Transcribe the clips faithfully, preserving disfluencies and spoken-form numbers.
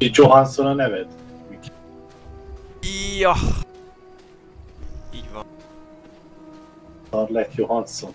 Johansson a neved? Ja. Így van. Scarlett Johansson.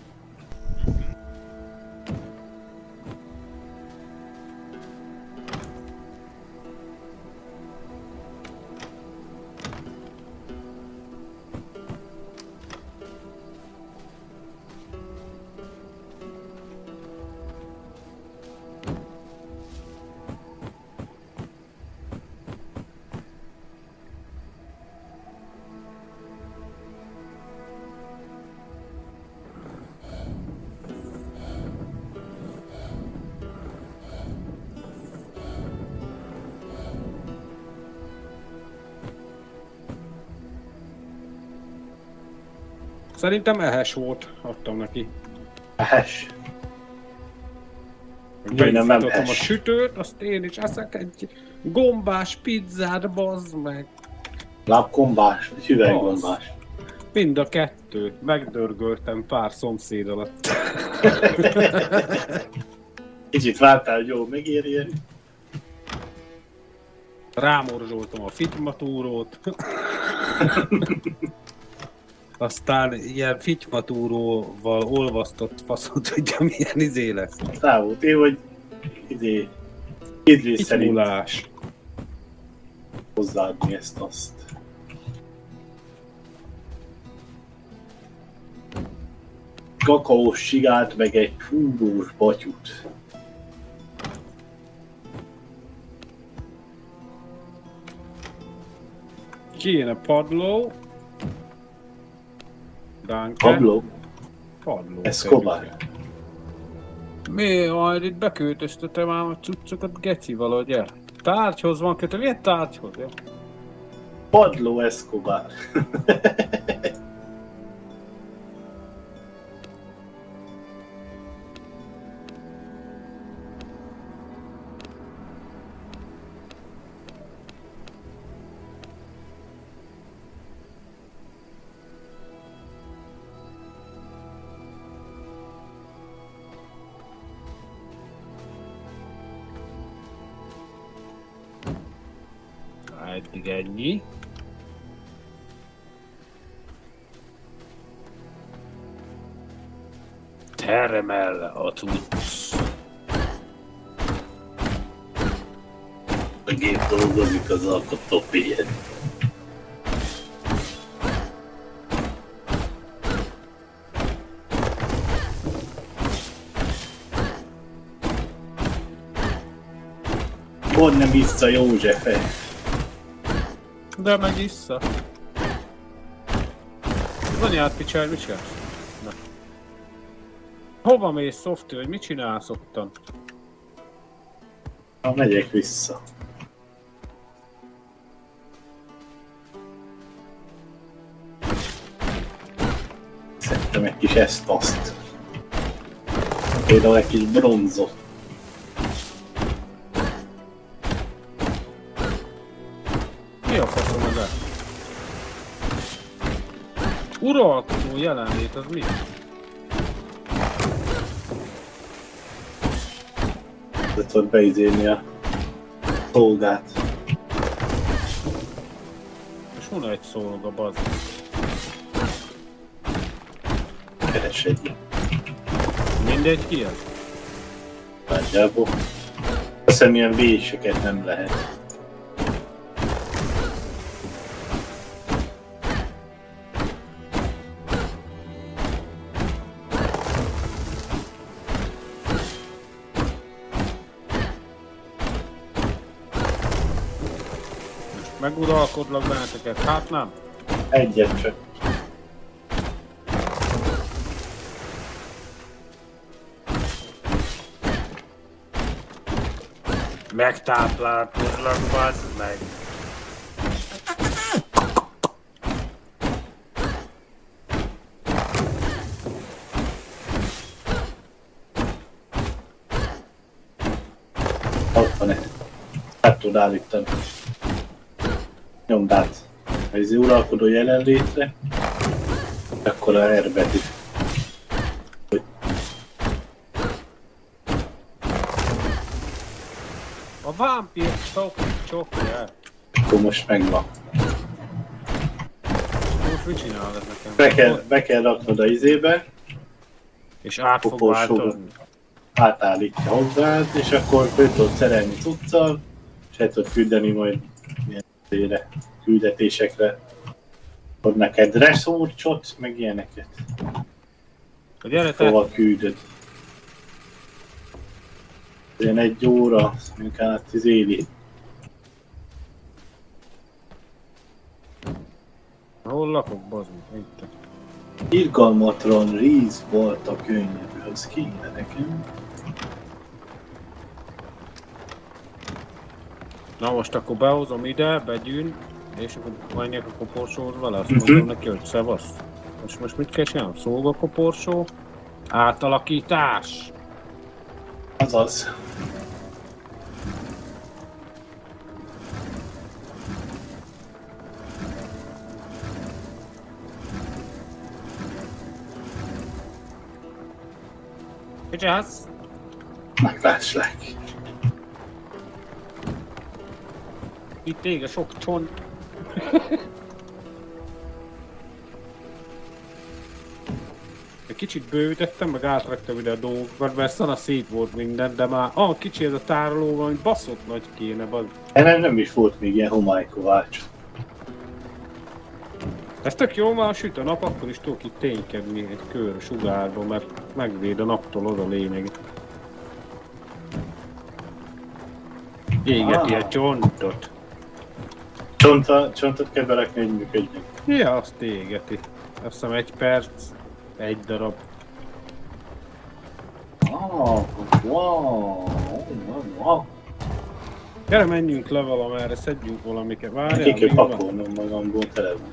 Szerintem ehes volt, adtam neki. Ehes. Benyitottam a sütőt, azt én is eszek egy gombás pizzát, bazd meg. Lábgombás, vagy hüvelygombás? Mind a kettő. Megdörgöltem pár szomszéd alatt. Kicsit vártál, hogy jó megérjen. Rámorzsoltam a fitmatúrót. Aztán ilyen fitmatúróval olvasztott faszot, hogy milyen izé lesz. Rá volt én, hogy izé... Idris szerint Itmulás. hozzáadni ezt-azt. Kakaós sigát, meg egy húgós batyut. Kéne padló. Danke. Pablo? Padló. Escobar. Mi? Majd itt beköltöztetem ám a cuccokat geci valahogy el. Tárgyhoz van kötve. Milyen tárgyhoz? Ja? Pablo Escobar. Eddig ennyi. Termel a cucc. A gép dolgozik az alkotópélyén. Pont nem vissza Józsefe. De meg vissza. Az anyád picsálj, mit csinálsz? Na. Hova mész, Softy, hogy mit csinálsz ottan? Ha megyek vissza. Szedtem egy kis ezt-azt. Például egy kis bronzot. Mi a faszom az el? Uralkodó jelenlét, az mi? De tudod beizélni a szolgát. És van egy szolga, bazd. Keres egy. Mindegy, ki az? Nagyjából. Azt hiszem ilyen véseket nem lehet. Meguralkodlak benneteket, hát nem? Egyet csak. Megtáplálkozlak, bazd meg! Ott van egy. Hát tudod állítani. Nyomd át. Ez uralkodó jelenlétre. Akkor a R betű. A vámpír csokja. Akkor most megvan. Most mit csinálod nekem? Be kell, be kell raknod a izébe. És át fog Koporsó. változni. Átállítja hozzád, és akkor föl tudod szerelni cuccal, és el tudod küldeni majd ilyen küldetésekre. Ad neked resource-ot, meg ilyeneket. Gyere te! Hova küldöd. Ilyen egy óra, mondjuk át az éli. Hol lakok, bazd meg? Itt. Irgalmatlan rész volt a könyv, az kéne nekem. Na most akkor behozom ide, begyűn, és akkor menjek a koporsóhoz vele, azt Mhm. mondom neki, hogy szevasz. És most mit kell csinálnom? Szolga koporsó, átalakítás. Azaz. Mit csinálsz? Megláslak. Itt téged sok csont. Egy kicsit bővítettem, meg átraktam ide a dolgokat, mert szana szét volt minden, de már ah, kicsi ez a tároló, valami baszott nagy kéne, baz. Ennek nem is volt még ilyen homálykovács. Ez tök jó, már süt a nap, akkor is tudok itt ténykedni egy kör sugárba, mert megvéd a naptól, az a lényeg. Égeti Ah. a csontot. Csonta, csontot kell berakni, hogy működjön. Ja, azt égeti. Azt hiszem egy perc, egy darab. Ah, wow, wow, wow. Gyere, menjünk le valamerre, szedjünk valamiket. Várjál, Ki kell még van. pakolnom magamból tele van.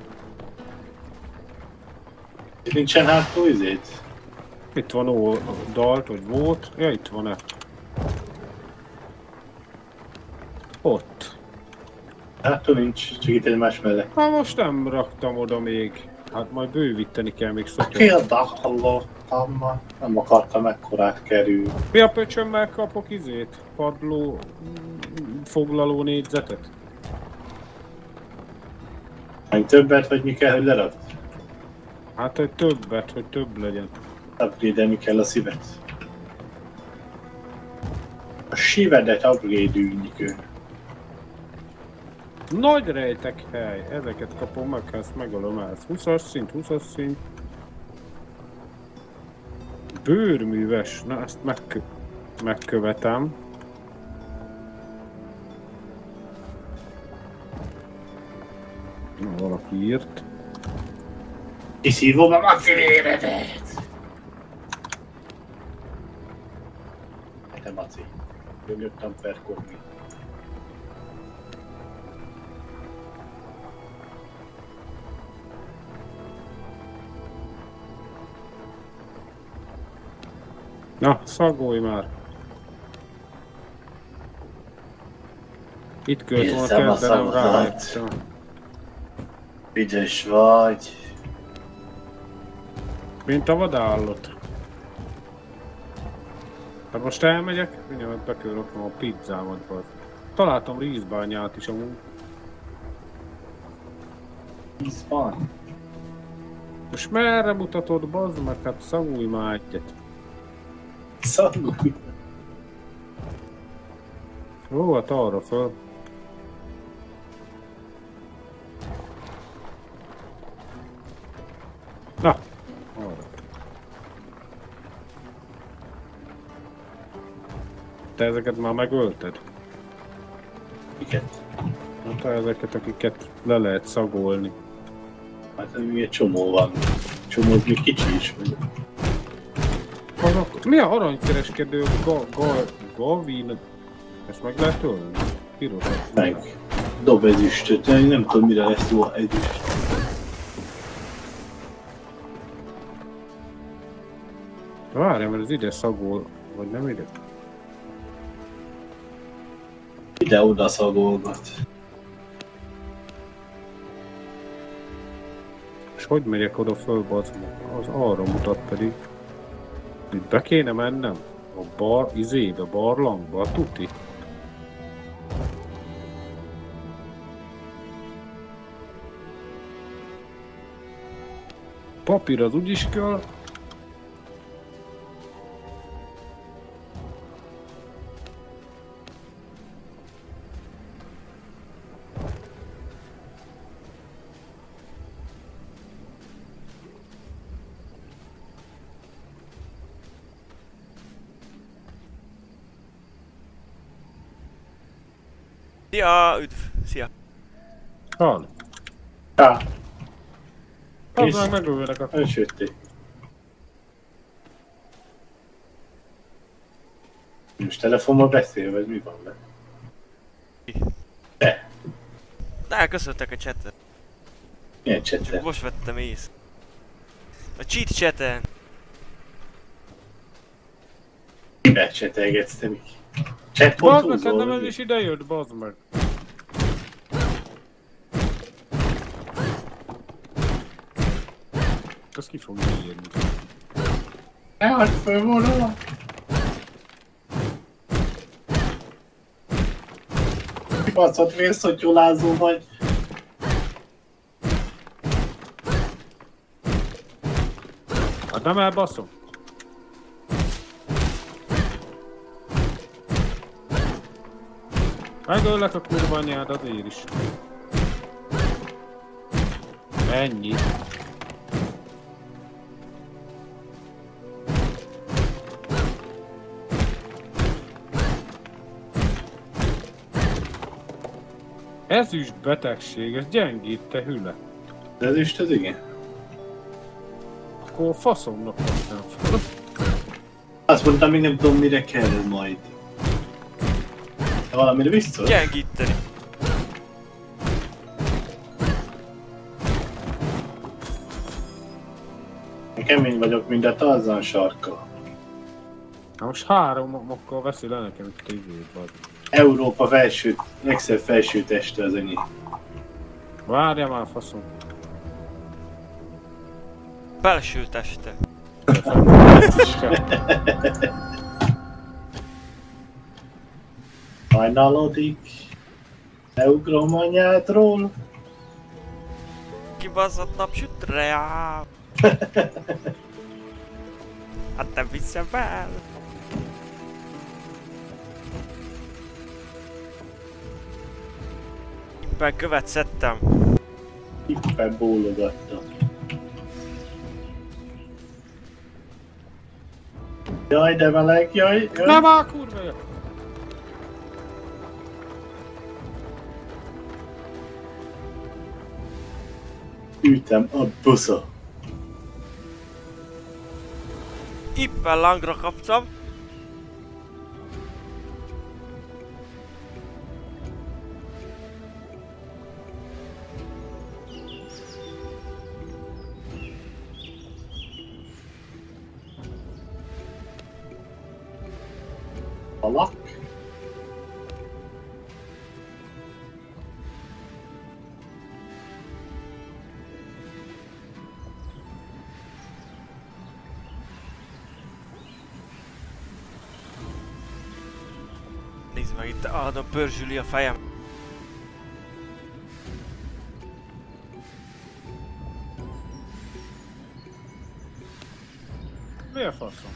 Itt nincsen hátul izét? Itt van ó, dalt, vagy volt. Ja, itt van-e? Ott. Hátul nincs, csak itt egymás mellett. Hát most nem raktam oda még. Hát majd bővíteni kell még szokja. Kérdahallottam, nem akartam ekkorát kerülni. Mi a pöcsömmel kapok izét? Padló... mm, foglaló négyzetet? Meg többet, vagy mi kell, hogy lerakd? Hát egy többet, hogy több legyen. Upgrade-elni kell a szívet. A sívedet upgrade-ülni kell. Nagy rejtek hely, ezeket kapom meg, ha ezt megölöm el. húszas szint, húszas szint. Bőrműves, na ezt megkö megkövetem. Na, valaki írt. Kiszívom a macivéredet! Te maci. Jöttem perkodni. Na, szagolj már! Itt költ volna Érzem a kezdenem rá. szavadat. Ügyes vagy. Mint a vadállott. Hát most elmegyek, mindjárt be kell raknom a pizzámat, baz. Találtam rízbányát is amúgy. Ízban. Most merre mutatod, bazd meg? Hát szagolj már egyet. Szagolj. Jó, hát arra föl. Na, arra. Te ezeket már megölted? Miket? Na te ezeket, akiket le lehet szagolni. Hát még egy csomó van. Csomó még kicsi is vagy. Azok, mi a aranykereskedő? Ga, ga, Gavin? Ezt meg lehet ölni? Piros. Meg. Dob ezüstöt, én nem tudom mire lesz jó ezüst. Várjál, mert ez ide szagol, vagy nem ide? Ide-oda szagolgat. És hogy megyek oda föl, az, az arra mutat pedig. Itt be kéne mennem? A bar, izébe, a barlangba, a tuti. Papír az úgyis kell. Szia, üdv! Szia! Hall. Ja, Az meg megölnek akkor. elsőtték. Most telefonmal beszél, vagy mi van le? De, De elköszöntek a chaten. milyen csetre? Most vettem ész. A cheat chaten. Mivel csetelgetsz te, Miki? Chat Bazd pont meg, hát nem ez húzol, is ide jött, bazd meg. Azt ki fogja írni. ne hagyd föl volna! Kibaszott vérszottyolázó vagy. Hát nem elbaszom. Megöllek a kurva anyád azért is. Ennyi. Ezüst betegség, ez gyengít, te hüle. De ez is az igen. Akkor faszomnak nem fel. Azt mondtam, még nem tudom mire kell majd. De valamire biztos? Gyengíteni. Én kemény vagyok, mint a Tarzan sarka. Na most három okkal veszi le nekem itt a izét, bazd. Európa felső, legszebb felső teste az ennyi. Várja már, faszom. Belső teste. Hajnalodik. Leugrom anyádról. Kibaszott napsütre. Hát nem viszem el. Éppen követ szedtem. Éppen bólogattam. Jaj, de meleg, jaj, jaj. Nem áll, kurva jön! Ütem a busza. Éppen langra kaptam. Halak. Nézd meg itt, állandóan pörzsüli a fejem. Mi a faszom?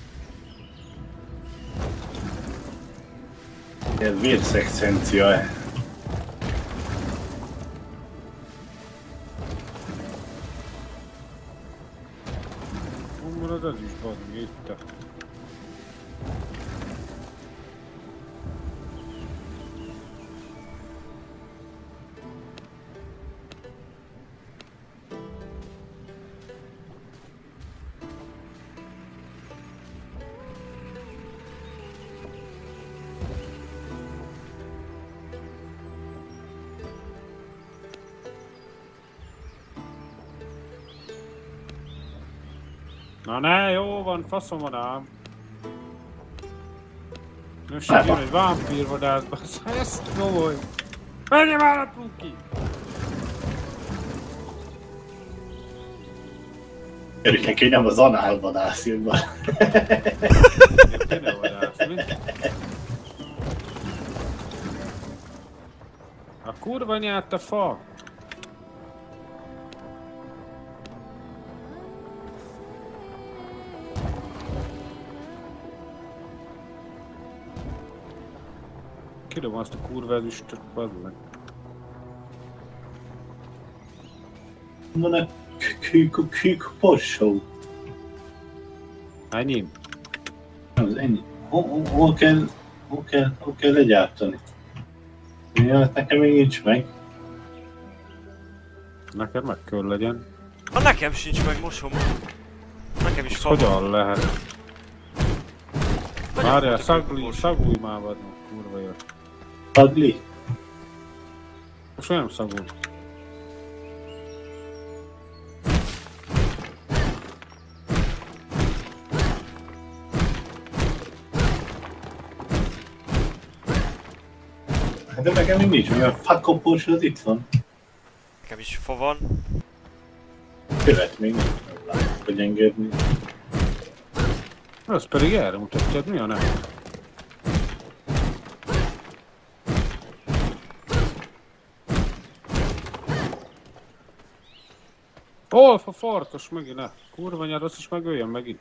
Ez vérszexencia-e? Hol az ez is, bazd meg, itt. Na ne, jó van, faszom van ám. Most így jön egy vámpírvadászba, ezt komoly. Menj már a truki! Örülök neki, hogy nem az análvadász jön be. Kine vadász, mi? A kurva nyert a fa! kidobom azt a kurva ezüstöt, bazd meg. Van a kük porsó. Ennyi? Az ennyi. Hol kell, hol kell, hol kell legyártani? Ja, nekem még nincs meg. Neked meg kell legyen. Ha nekem sincs meg, mosom. Nekem is fa van. Hogyan lehet? Várjál, szagulj, szagulj már vagy, kurva jött. Szagli? Most nem szagul. De nekem még nincs, olyan fakopós az itt van. Nekem is fa van. Követ még nem látok, hogy engedni. Az pedig erre mutatja, mi a nem? Olfa farkas megint, ne! Kurva nyár, azt is megöljön megint.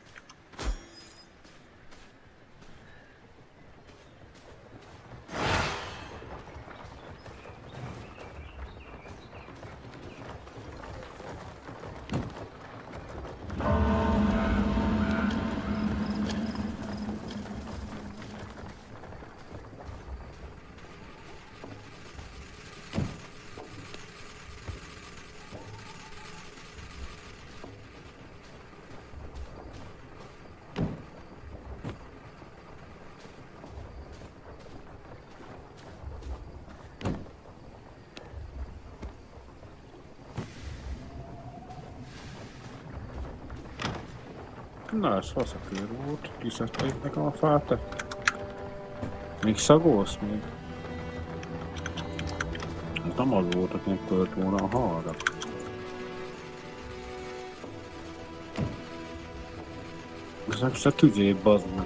Na, ez faszakőr volt, kiszedték nekem a fát. Még szagolsz még? Ez nem az volt, hogy megkölt volna a halra. Ez nem se tüzébb, bazd meg.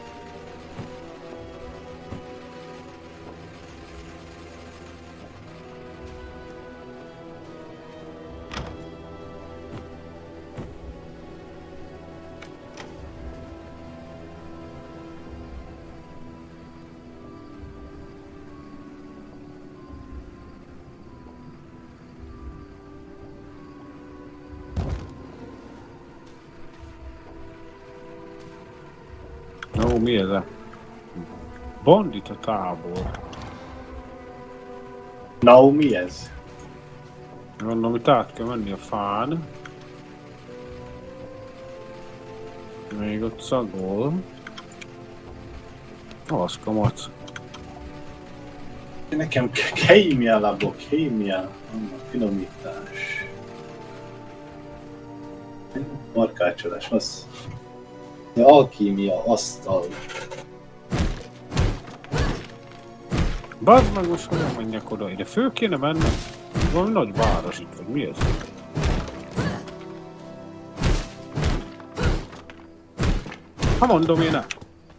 Ó, mi ez a? Bandita tábor. Na, mi ez? Gondolom, itt át kell menni a fán. Még ott szagol. Az kamac. Nekem kémia labok, kémia, finomítás. Markácsolás, az. De alkímia, asztal. Bazd meg, most hogyan menjek oda ide? Fő kéne mennem? Valami nagy város itt, vagy mi ez? Ha mondom én el.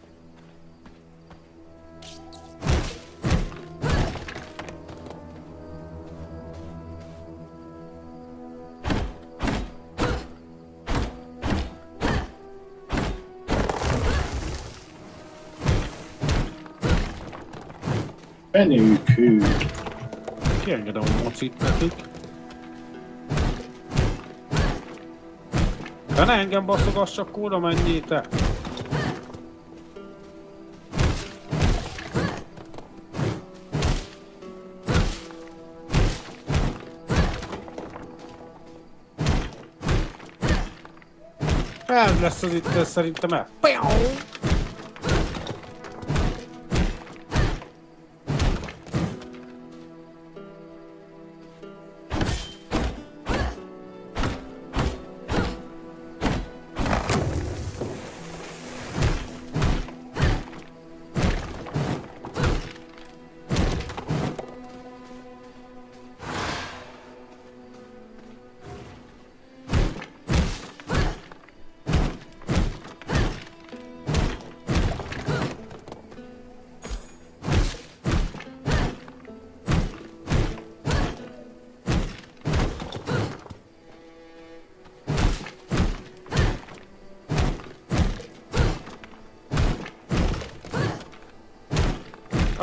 Menőkő. Kiengedem a mocit nekik. De ne engem baszogass, csak kóra menjél te! Ez lesz az itt, ez szerintem el.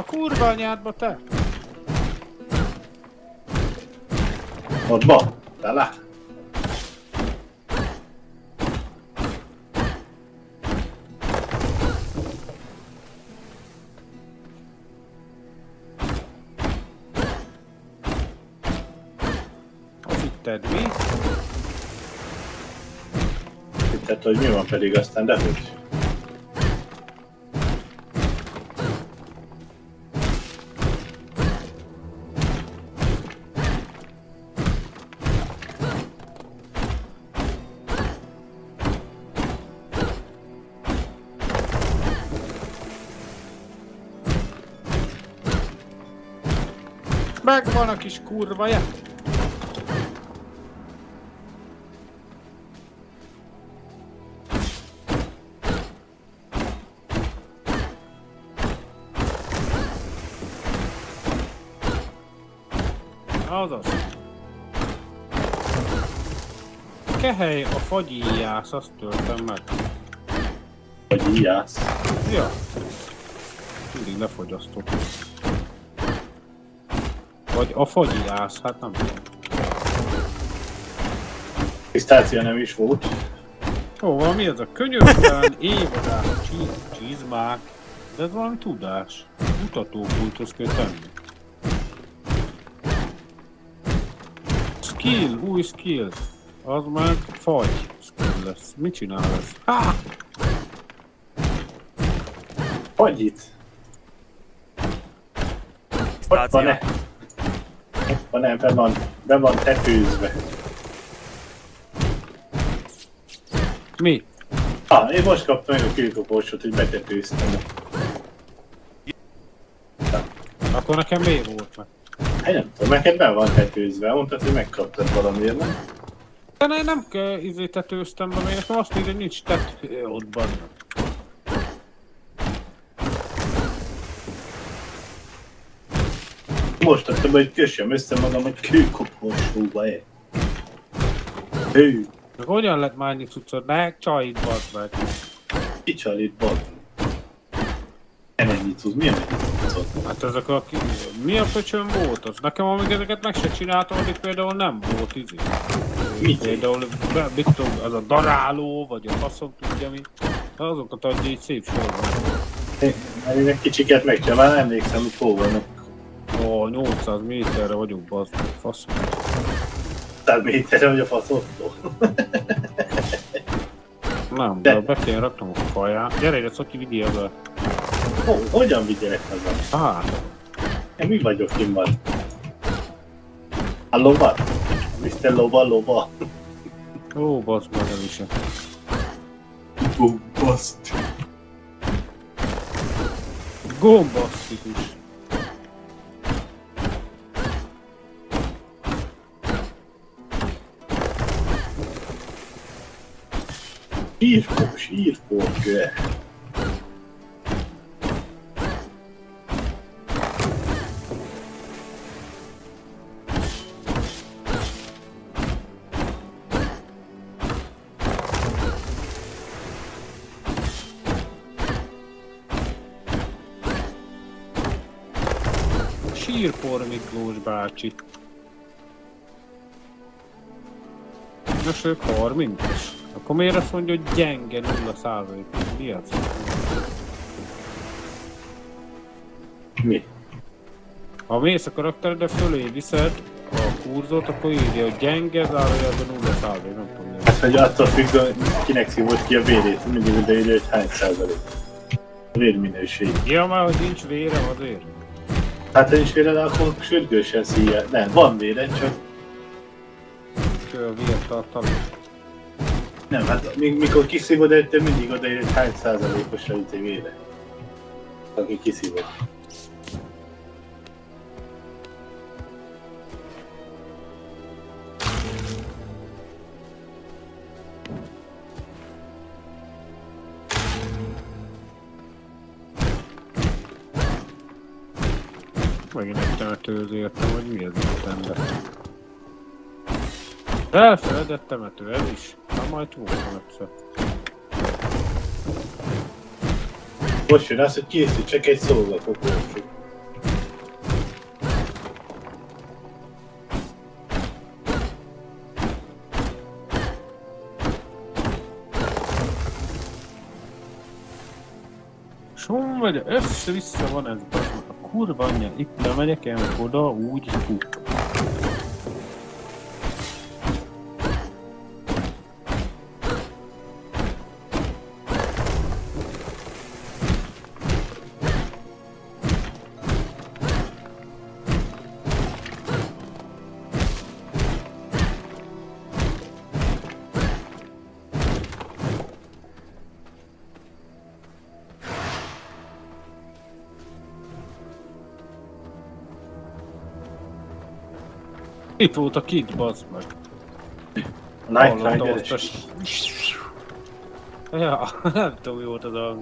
A kurva anyádba te! Ott van, bele. Azt hitted mi? Hitted, hogy mi van pedig aztán, de hogy? Megvan a kis kurvaja! Azaz. Kehely a fagyíjász, azt töltem meg. Hogy íjász. Ja. Mindig lefogyasztok. Vagy a fagyíjász, hát nem tudom. Pisztácia nem is volt. Ó, valami ez a könyörtelen, évadás, csí- csizmák. De ez valami tudás. Mutatókultusz kell tenni. Skill, új skill. Az meg fagy skill lesz. Mit csinál ez? Há! Hogy itt? Ott van-e? Ott van-e? Be van, be van tetőzve. Mi? Ah, én most kaptam meg a kőkopósot, hogy betetőztem. Akkor nekem miért volt meg? Hát nem tudom, neked be van tetőzve, mondtad, hogy megkaptad valamiért, nem? De ne, nem kell izétetőztem be, mert nekem azt írja, hogy nincs tető ott benne. Most adtam, hogy kössem össze magam, hogy kőkopósóba ér. Hű, Meg hogyan lett már ennyi cuccod? Ne, csaid, bazd meg. kicsal itt bad. Nem ennyi cucc, mi ennyi cuccod? Hát ezek a... Ki... Mi a pöcsön volt az? Nekem amíg ezeket meg se csináltam, addig például nem volt izé. Mit? Például, mit tudom, az a daráló, vagy a faszom tudja mi. Azokat adja így szép sorban. Én, én egy kicsiket megcsinálom, már emlékszem, hogy hol vannak. Ó, nyolcszáz méterre vagyok, bazd meg, faszom. száz méterre vagy a faszottól. Nem, de, de be kéne raknom a kaját. Gyere ide, Szoki, vigyél be. Ho, hogyan vigyelek haza? Hát. Én mi vagyok én van? A lova? miszter Lova Lova. Ó, bazd meg, nem is. Bombaszt. Gombasztikus. Sírkó, sírkó, köve. Sírpor Miklós bácsi. Most ők harmincas. Akkor miért azt mondja, hogy gyenge nulla százalék? Mi az? Mi? Ha mész a karakteredre fölé viszed a kurzort, akkor írja, hogy gyenge, zárójelben nulla százalék, nem tudom. Hát, hogy attól függ, hogy kinek szívott ki a vérét, mindig odaírja, hogy hány százalék. A vérminőség. Ja, már hogy nincs vérem azért. Hát ha nincs vére, akkor sürgősen szíja. Nem, van vére, csak... Kő a vértartalom. Nem, hát mikor kiszívod előtte, mindig odaírja, hogy hány százalékos a izé vére. Aki kiszívod. Megint egy temetőhöz értem, hogy mi ez a ember. Elfeledett temető, ez is. Na majd voltam egyszer. Most jön az, hogy készítsek egy szolgakokósot. És hol megy? Össze-vissza van ez, a kurva anyja. Itt lemegyek el oda, úgy, hú. Itt volt a kid, bazd meg. A Night Hallottam Rider azt a... Ja, nem tudom, mi volt az a...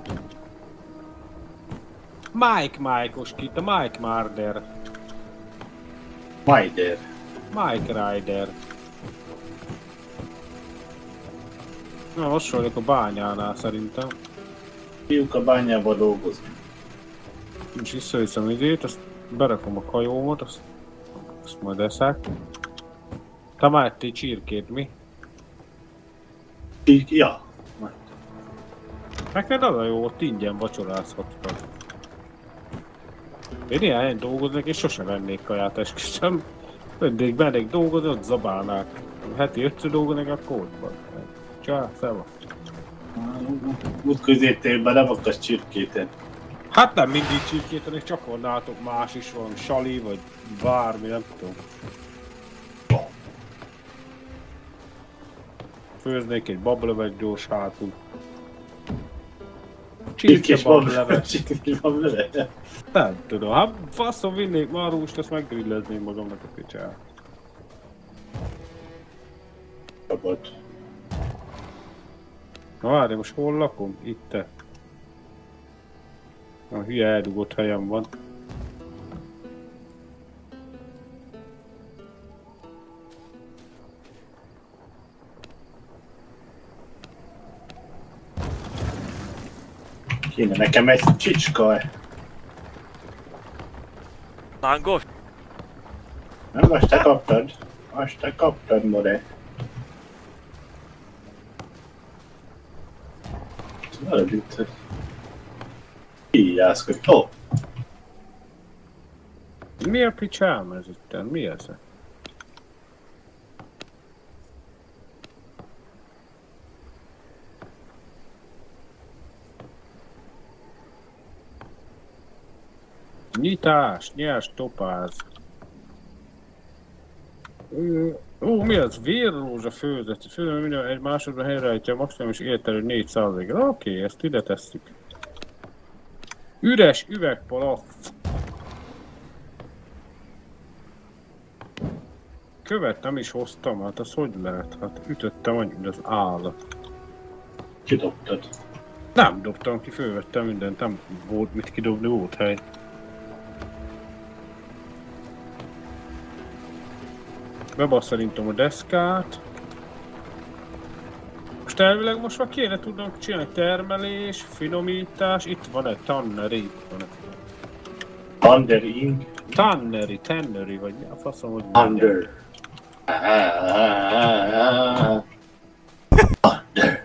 Mike Mike-os kid, a Mike Marder. Mider. Mike Rider. Na, most vagyok a bányánál szerintem. Fiúk a bányába dolgozni. És visszaviszem izét, azt berakom a kajómat, azt, azt majd eszek. Te már ettél csirkét, mi? Így, ja. Neked az a jó, ott ingyen vacsorázhatod. Én ilyen helyen dolgoznék, és sosem vennék kaját, esküszöm. Mindig mennék dolgozni, ott zabálnák. Heti ötször dolgoznék a kódban. Csá, szeva. Útközéptérben nem akarsz csirkét. Hát nem mindig csirkétenek, csak van nálatok más is, valami sali, vagy bármi, nem tudom. Főznék egy bablevet gyors hátul. Csirkés bablevet. Csirkés bablevet. Nem tudom, hát faszom vinnék marhúst, azt meggrillezném magamnak a picsát. Szabad. Na várj, most hol lakom? Itt te. A hülye eldugott helyem van. Kéne nekem egy csicska. Lángos? Nem, most te kaptad. Most te kaptad, more. Valami itt. Íjászkodik. Ó! Oh. Mi a picsám ez itten? Mi ez? Nyitás, nyers, topáz. Ó, mi az? Vérrózsa főzet. Főzet minden egy másodban helyreállítja a maximális életerő négy százalékra. Oké, okay, ezt ide tesszük. Üres üvegpalaff. Követ nem is hoztam, hát az hogy lehet? Hát ütöttem annyit az állat. Kidobtad. Nem dobtam ki, fölvettem mindent, nem volt mit kidobni, volt hely. Bebasszarintom a deszkát. Most elvileg most már kéne tudnom csinálni termelés, finomítás, itt van egy tanneri. Thundering. Tanneri, tanneri, vagy mi a faszom, hogy Thunder. Thunder.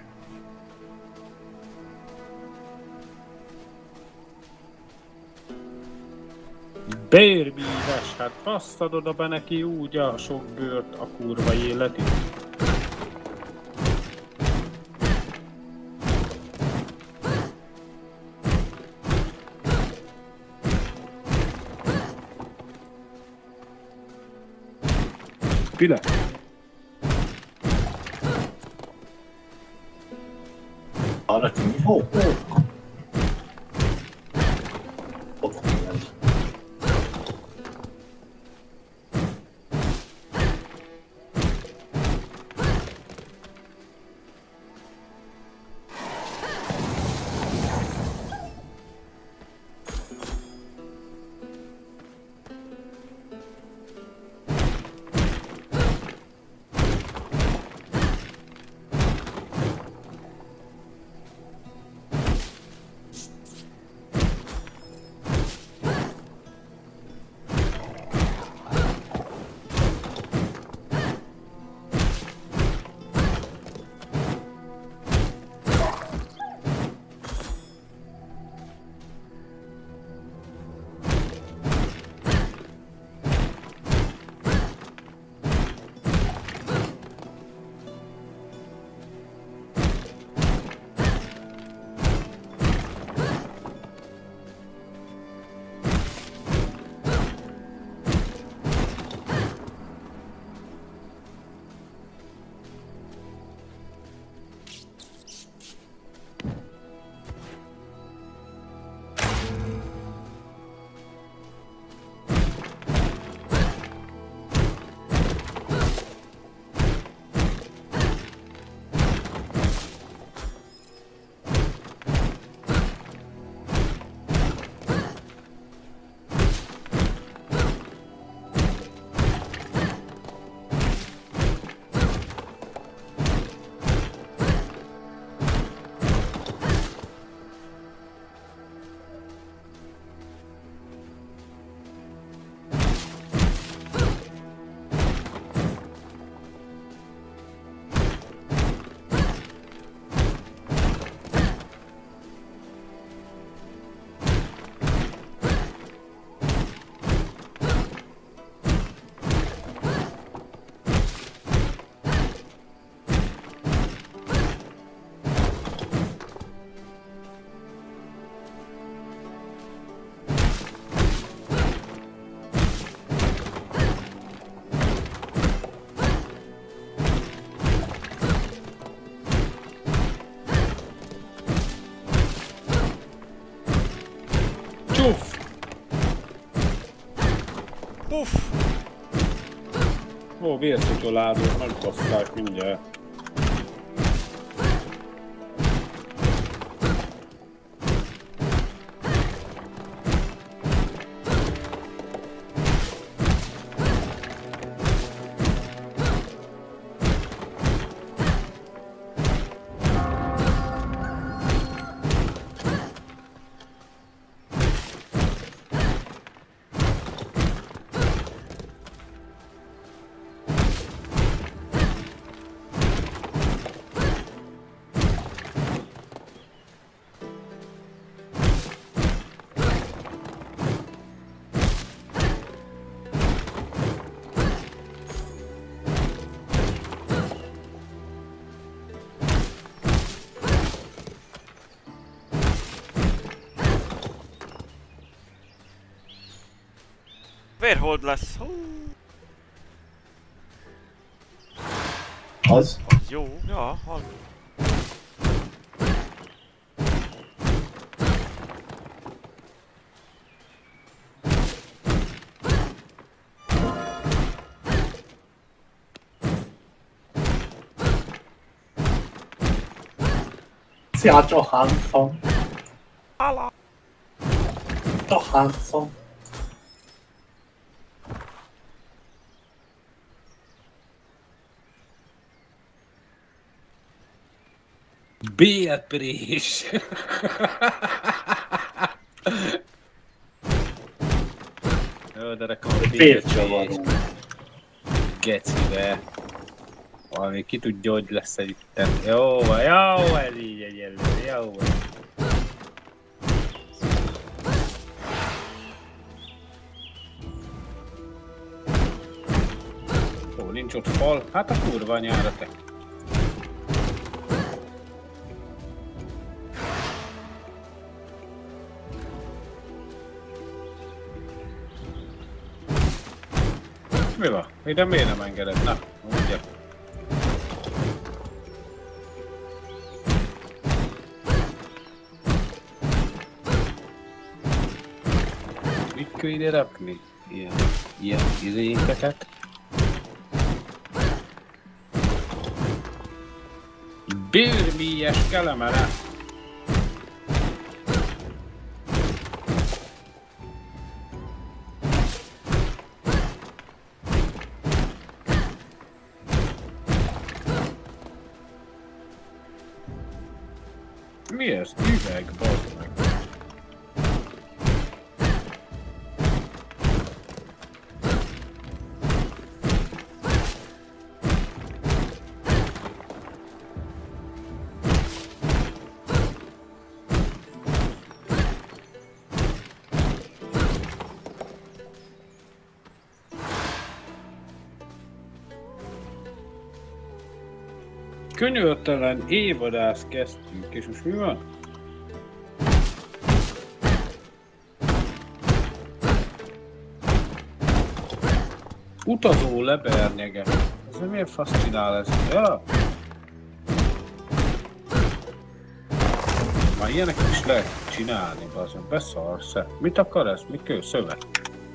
Bérmíves, hát passzad oda be neki úgy a sok bőrt a kurva életét. Pile. Arra ki? Hó, hó. Puff! Ó, vérszutolázók, nagy basszák mindjárt. Vérhold lesz. Hú, Az? az jó. Ja, hallom. Szia, Johansson! Ala! Johansson! Béatrice! Jó, de nekem a Bércsavaró. Gecibe. Valami ki tudja, hogy lesz egy itten. Jó van, jó van, ez így egyelőre, jó van. Ó, nincs ott fal. Hát a kurva anyára te. Mi van? Ide miért nem engeded? Na, ugye. Mit kell ide rakni? Ilyen, ilyen izékeket. Bőrmíjes kelemere. Mi ez? Üveg, bazd meg. Könyörtelen évadász kezdtünk, és most mi van? Utazó lebernyege. Ez miért fascinál ez? Ja. Már ilyeneket is lehet csinálni, bazen. Beszarsz-e? Mit akar ez? Mi kell? Szövet?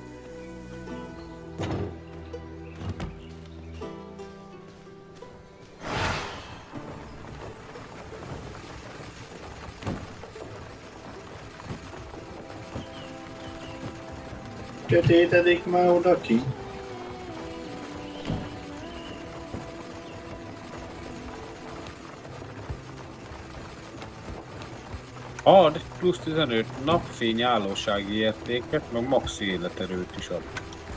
Kötétedik már oda ki? Ad plusz tizenöt napfény állósági értéket, meg maxi életerőt is ad.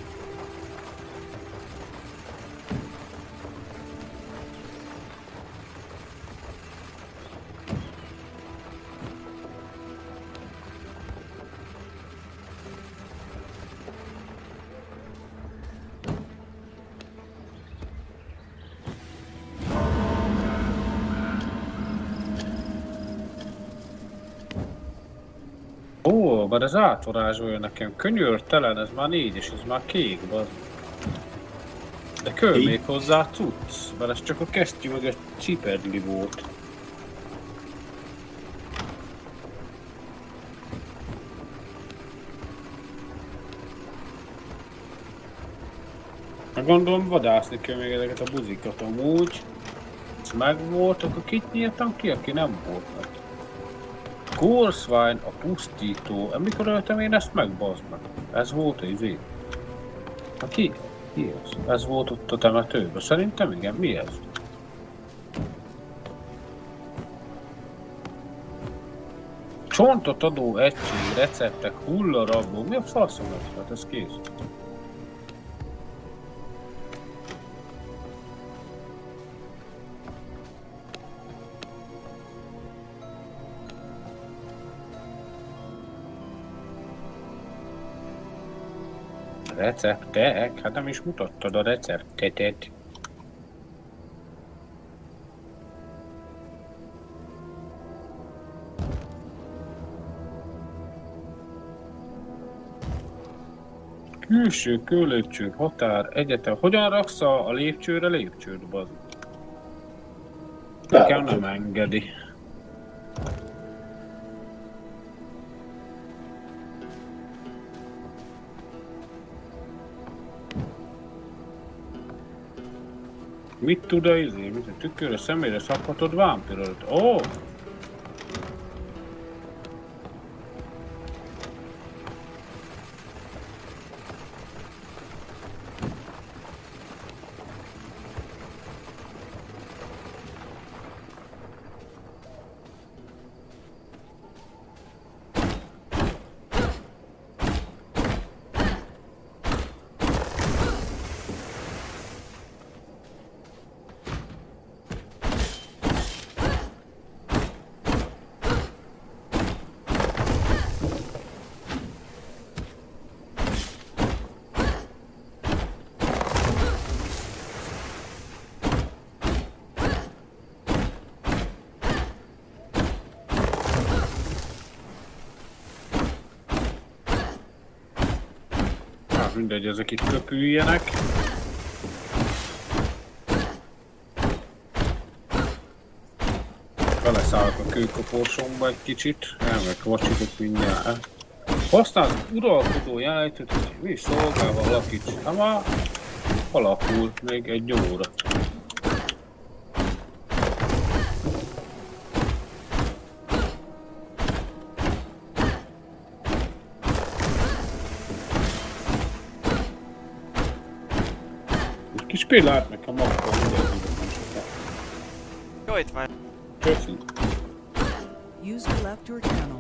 Ó, bár ez átvarázsolja nekem. Könyörtelen, ez már négy, és ez már kék, bár. De kell még hozzá cucc, mert ez csak a kesztyű meg egy cipedli volt. Gondolom vadászni kell még ezeket a buzikat amúgy. Ez meg volt, akkor kit nyírtam ki, aki nem volt meg. Gorswine, a pusztító. Mikor öltem én ezt meg, bazd meg? Ez volt az izé. Ha ki? Ki ez? Ez volt ott a temetőben. Szerintem igen, mi ez? Csontot adó egység, receptek, hullarabló. Mi a faszom ez? Hát ez kész. Receptek? Hát nem is mutattad a receptetet. Külső, kőlépcső, határ, egyetem. Hogyan raksz a lépcsőre lépcsőt, bazd? Nekem nem engedi. Mit tud a izé? Mit a tükörre, szemére szabhatod vámpirot? Ó! Oh! Mindegy, ezek itt köpüljenek. Beleszállok a kőkoporsomba egy kicsit. Elmegyek vacsitok mindjárt. Használsz uralkodó jelenlétet, hogy mi szolgálva alakíts. Hát már alakul még egy óra. Kis pillát nekem akkor mindenki. Jó, itt van. Köszi. User left your channel.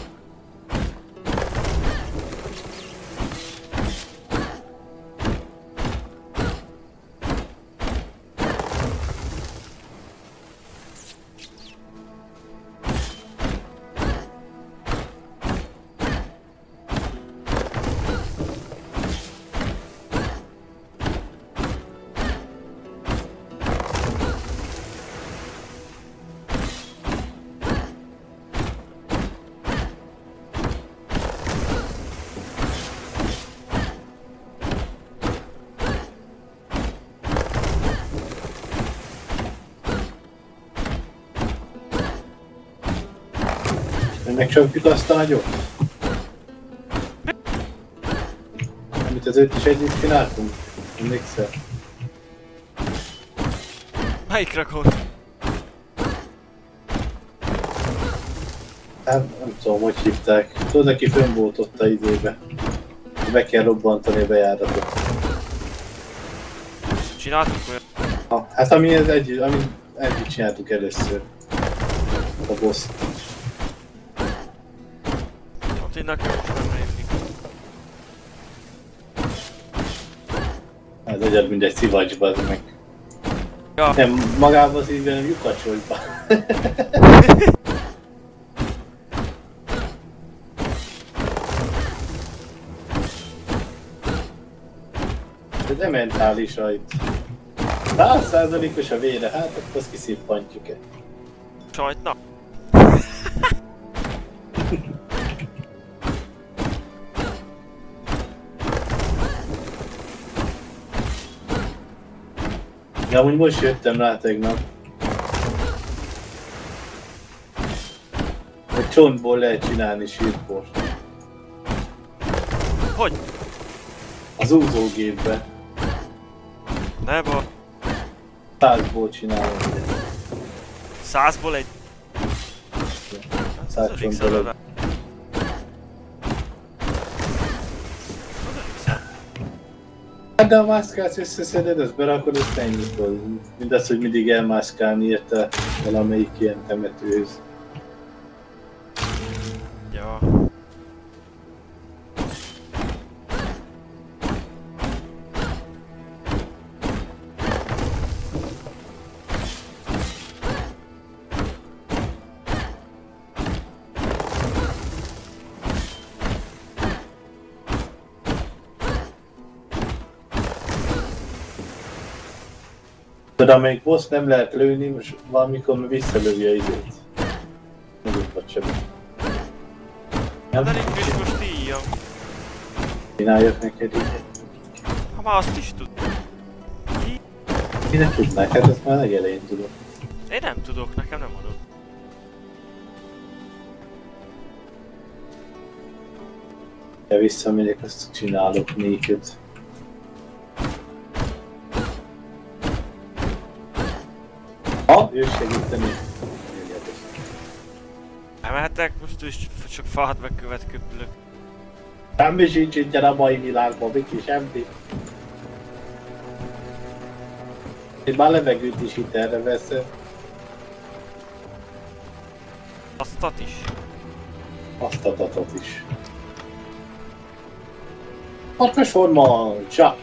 Ennek csapjuk azt a nagyot? Amit azért is együtt csináltunk? Emlékszel? Melyik rakott? Hát nem tudom, hogy hívták. Tudod, neki fönn volt ott a izébe. Be kell robbantani a bejáratot. Csináltuk olyan? Ha, hát ami ez együtt, ami együtt csináltuk először. A boss. Ott én nekem most nem rémlik. Ez egyed mint egy szivacsba, az meg. Ja. Nem magában az így, hanem lyukacsolba. Ez nem mentális rajt. száz százalékos a vére, hát akkor azt kiszippantjuk-e. Sajtna. Ja, amúgy most jöttem rá tegnap. Egy csontból lehet csinálni sírport. Hogy? Az úzógépbe. Ne baj. Százból csinálom. Százból egy. Száz Az elég csontból szarra. egy. Hát de a mászkát összeszeded, azt berakod, azt ennyit. Mindaz, hogy mindig elmászkálni érte valamelyik ilyen temetőhöz. Ja. Tudod, amelyik boss nem lehet lőni, most valamikor visszalövi a időt. Mondjuk vagy sem. De nincs is most íjjam. Csináljak neked így. Ha már azt is tud. Í- Minek tudnák? Hát ezt már legelején tudom. Én nem tudok, nekem nem adod. De visszamegyek, azt csinálok néket. Ha, jössz segíteni. Elmehetek, most is csak fát megkövet köpülök. Semmi sincs itt a mai világban, Miki, semmi. Én már levegőt is itt erre veszem. Aztat is. Azt a tatot is. Harkos forma, csak!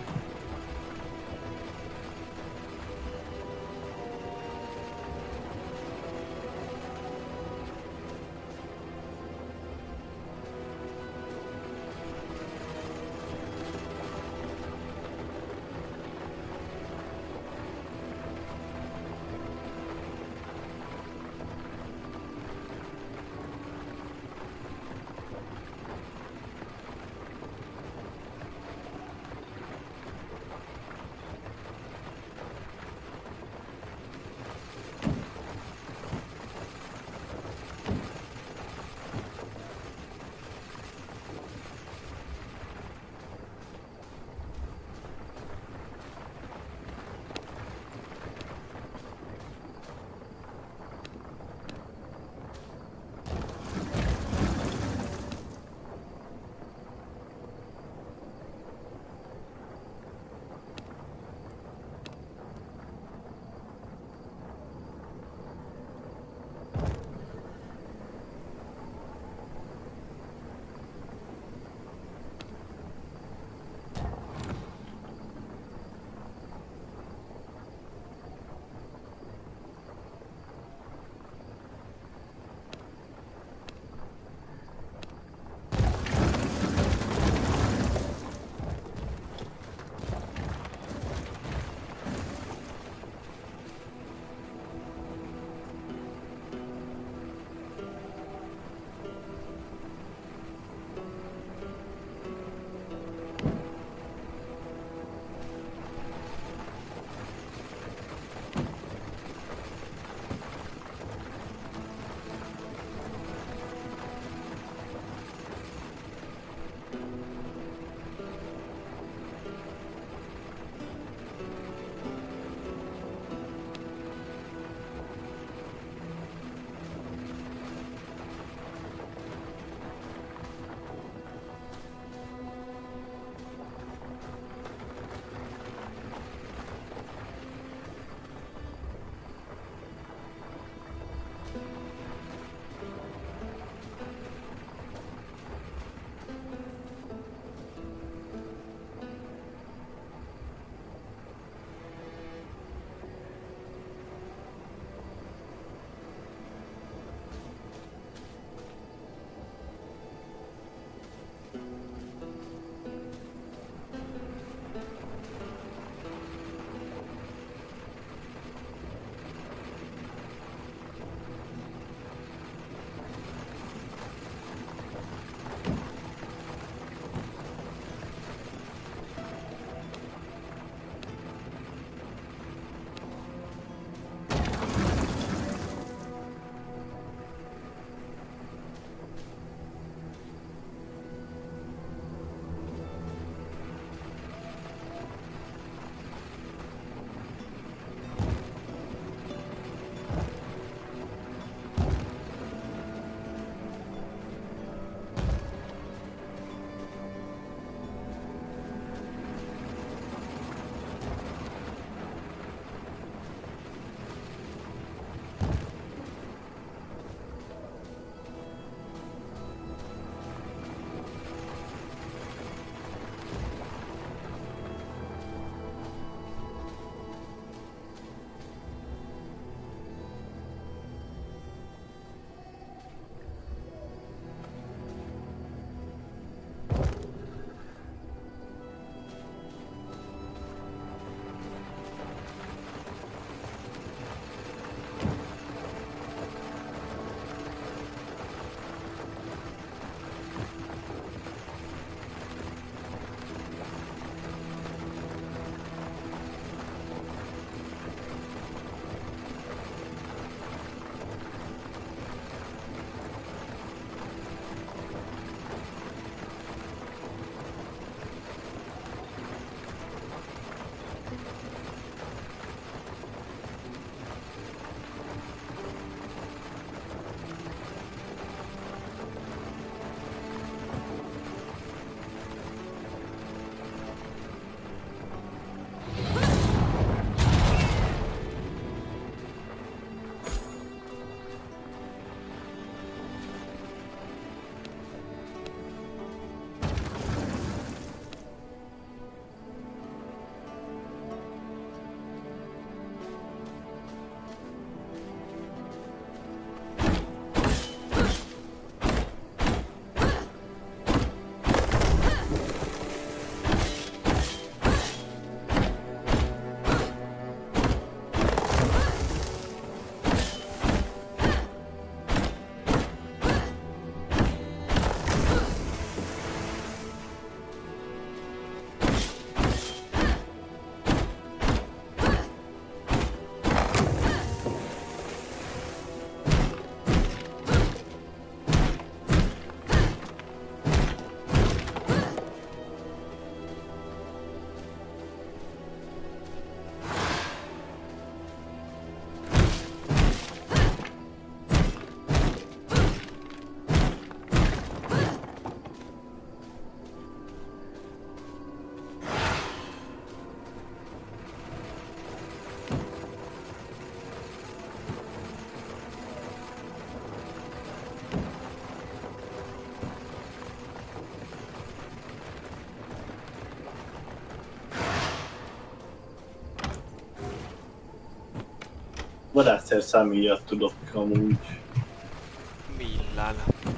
Varázsszerszám miatt tudok amúgy. Millán.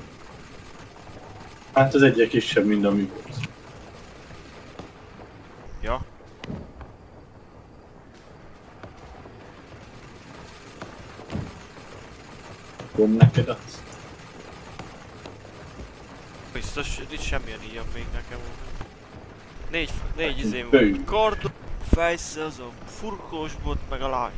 Hát az egyre kisebb, mint ami volt. Ja. Gomb neked az? Biztos, itt semmilyen ilyen még nekem volt. Négy, négy izém Bőj. volt. Kardon, fejsze, az a furkós bot, meg a lángya.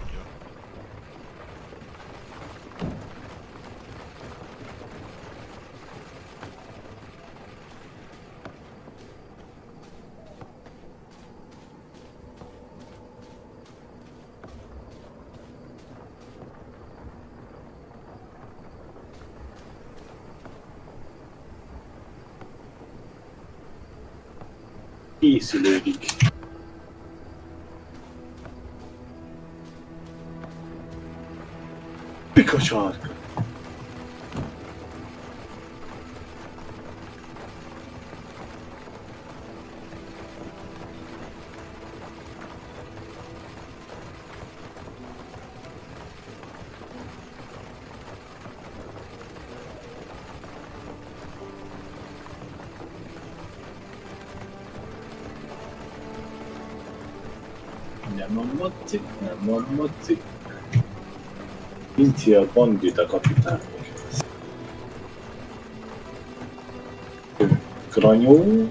Készülődik. Pika sarka. Nem van moci, nem van moci. Nincs a bandita kapitán. Kranyó.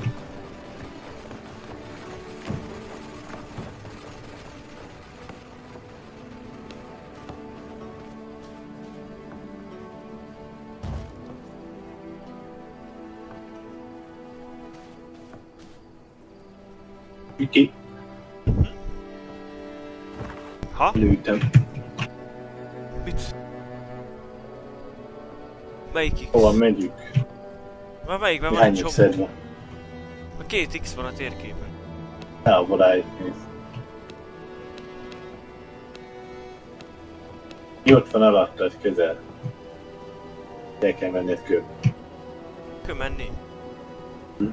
Ki? Ha? Lőttem. Mit? Melyik X? Hova megyünk? Már melyikben van egy Hány csomó? X-ed van? A két X van a térképen. Távol rájuk néz. Mi ott van alattad közel? El kell menned kő. Kö menni? Hm?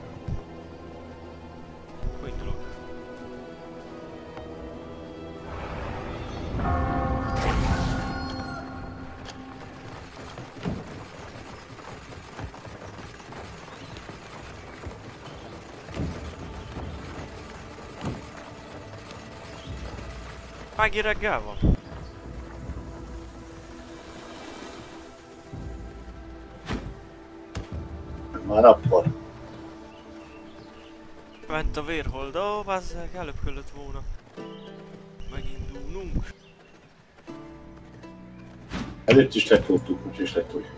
Hogy indulok? Megint reggel van? Már akkor. Ment a vérhold, ó, bazzeg, előbb kellett volna megindulnunk. Előtt is letoltuk, úgyis letoljuk.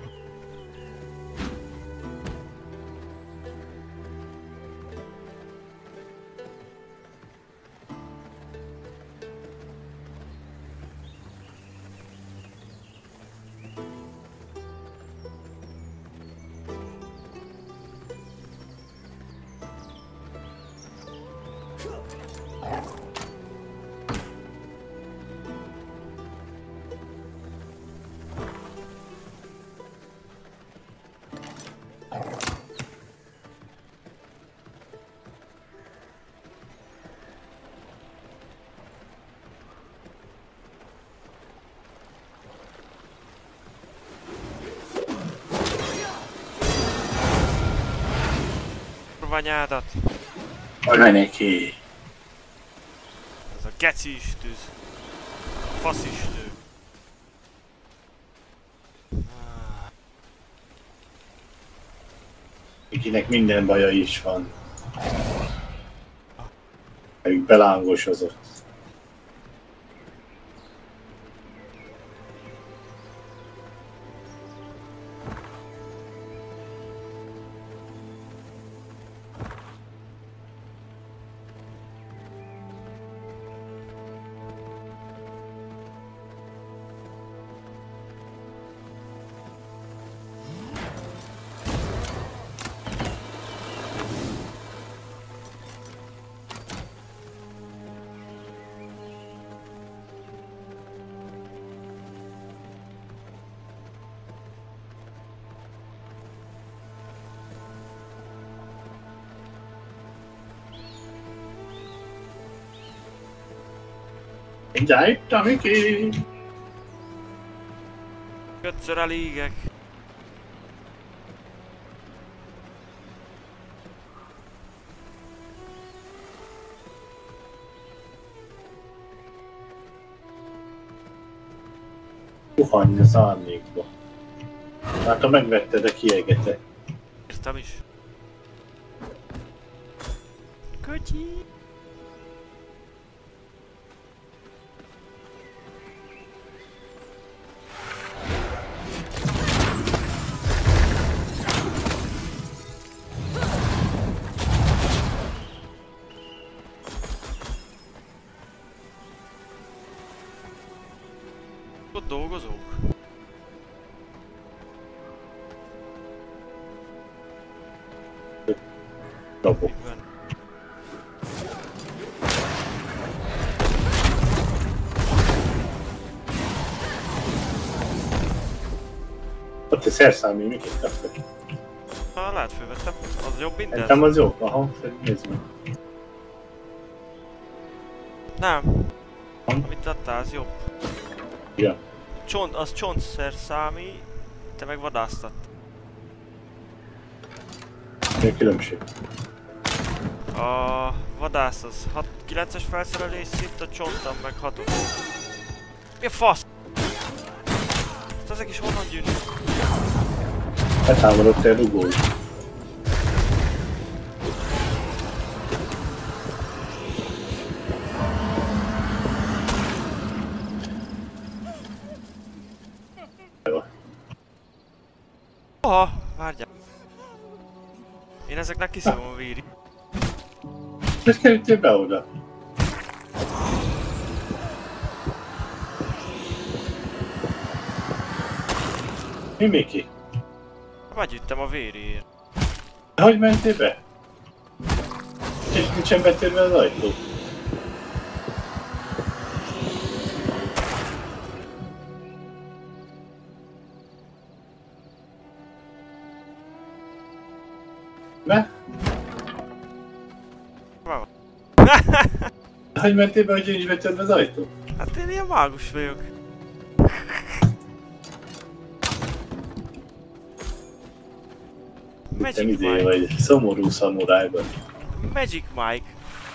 Kurvanyádat! Oda neki! Ez a geci is tűz. A fasz is lő. Akinek minden baja is van. Meg belángosozott. Mindjárt itt a Miki! Ötször elégek. Puhanj az árnyékba. Hát ha megvetted, de kiegete. Értem is. Kötyi. Ott dolgozók. Dobok. Van. Ott egy szerszámé, Mikit kaptad? Ha lehet fölvettem, az jobb minden. Szerintem az jó. Aha, szerintem nézd meg. Nem. Amit adtál, az jobb. Ja. Csont, az csontszerszámi, te meg vadásztat. Mi a különbség? A vadász az hat kilences felszerelés szint, a csontam meg hatos. Mi a fasz? Hát ezek is honnan gyűnnek? Betámadott egy rugó. Oha, várjál. Én ezeknek kiszívom a víri. Hogy kerültél be oda? Mi Miki? Meggyűjtem a vériért. Hogy mentél be? És nincsen betérve az ajtó? Ne? Van. Hogy mentél be, hogy én is betörve az ajtó? Hát én ilyen mágus vagyok. Te Magic izé Mike. vagy szomorú szamurájban. Magic Mike.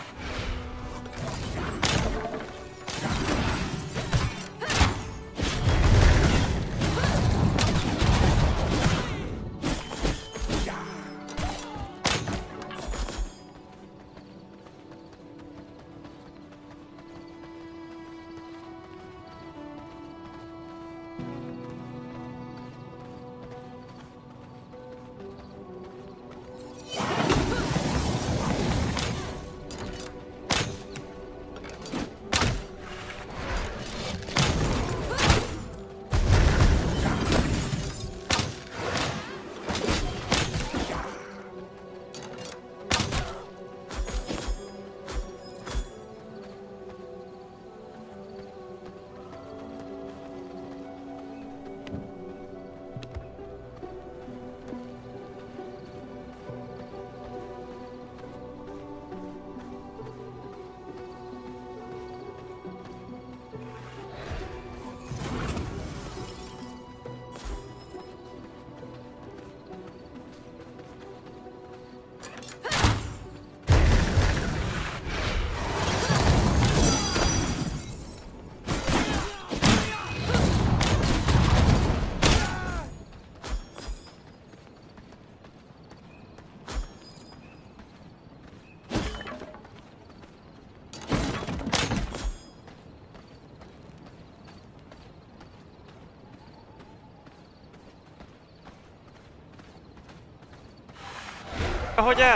Ahogy el?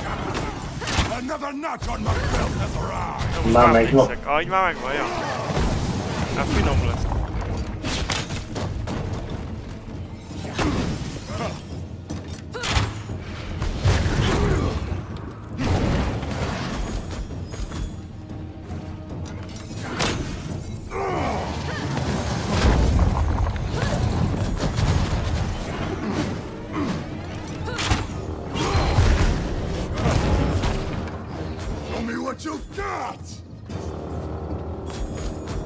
Another notch on my belt has arrived. Már megvan. Ahogy már megvan, ja. Hát finom lesz. Show me what you've got.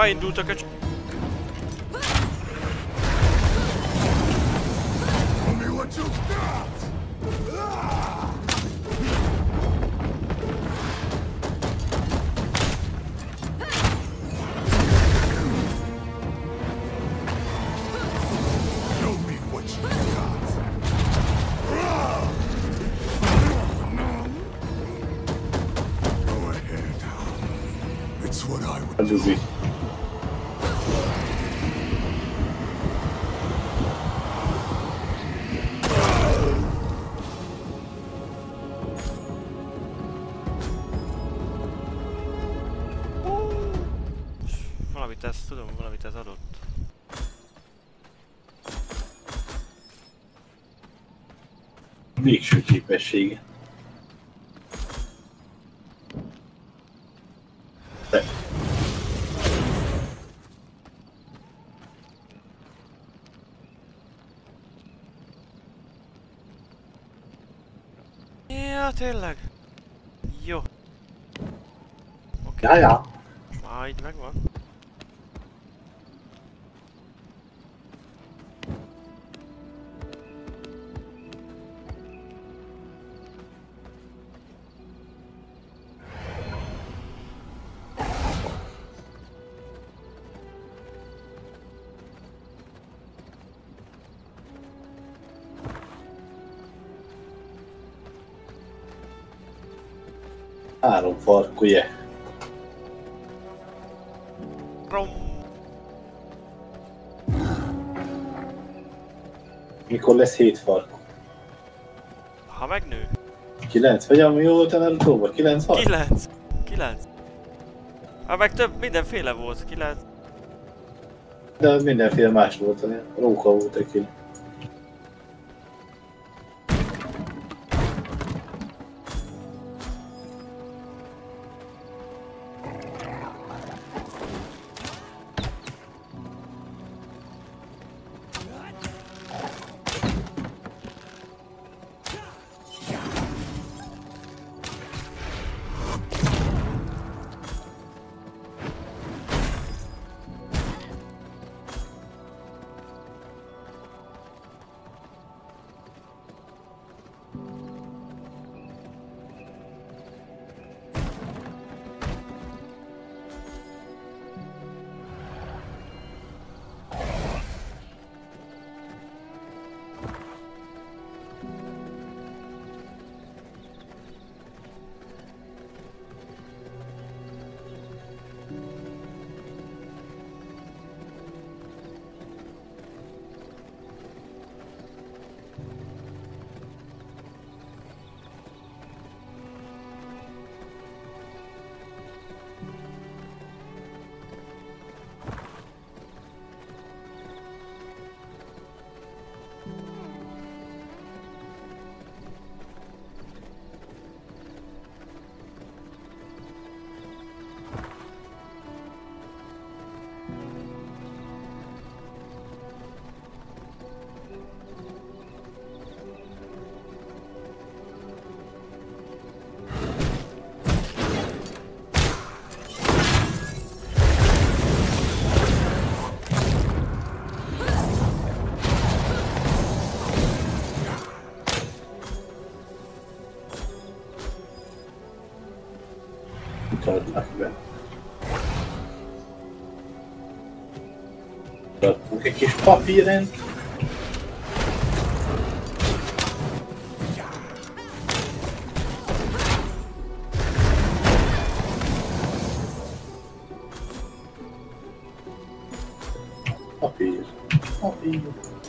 Beindultak a cs... Tell me what you got! Show me what you got! Go ahead. It's what I would Ez az így. Valamit ez, tudom, valamit ez adott. Végső képessége. De. Ja, tényleg. Jó. Oké. Ja, ja. Már így megvan. Három farkúja. Rom. Mikor lesz hét farkú? Ha megnő. Kilenc? Vagy ami jó volt a Narutóban? Kilenc farkú? Kilenc. Kilenc. Hát meg több, mindenféle volt. Kilenc. De az mindenféle más volt, olyan róka volt egy. Mutatnak be. Adtunk egy kis papírent. Papír. Papír.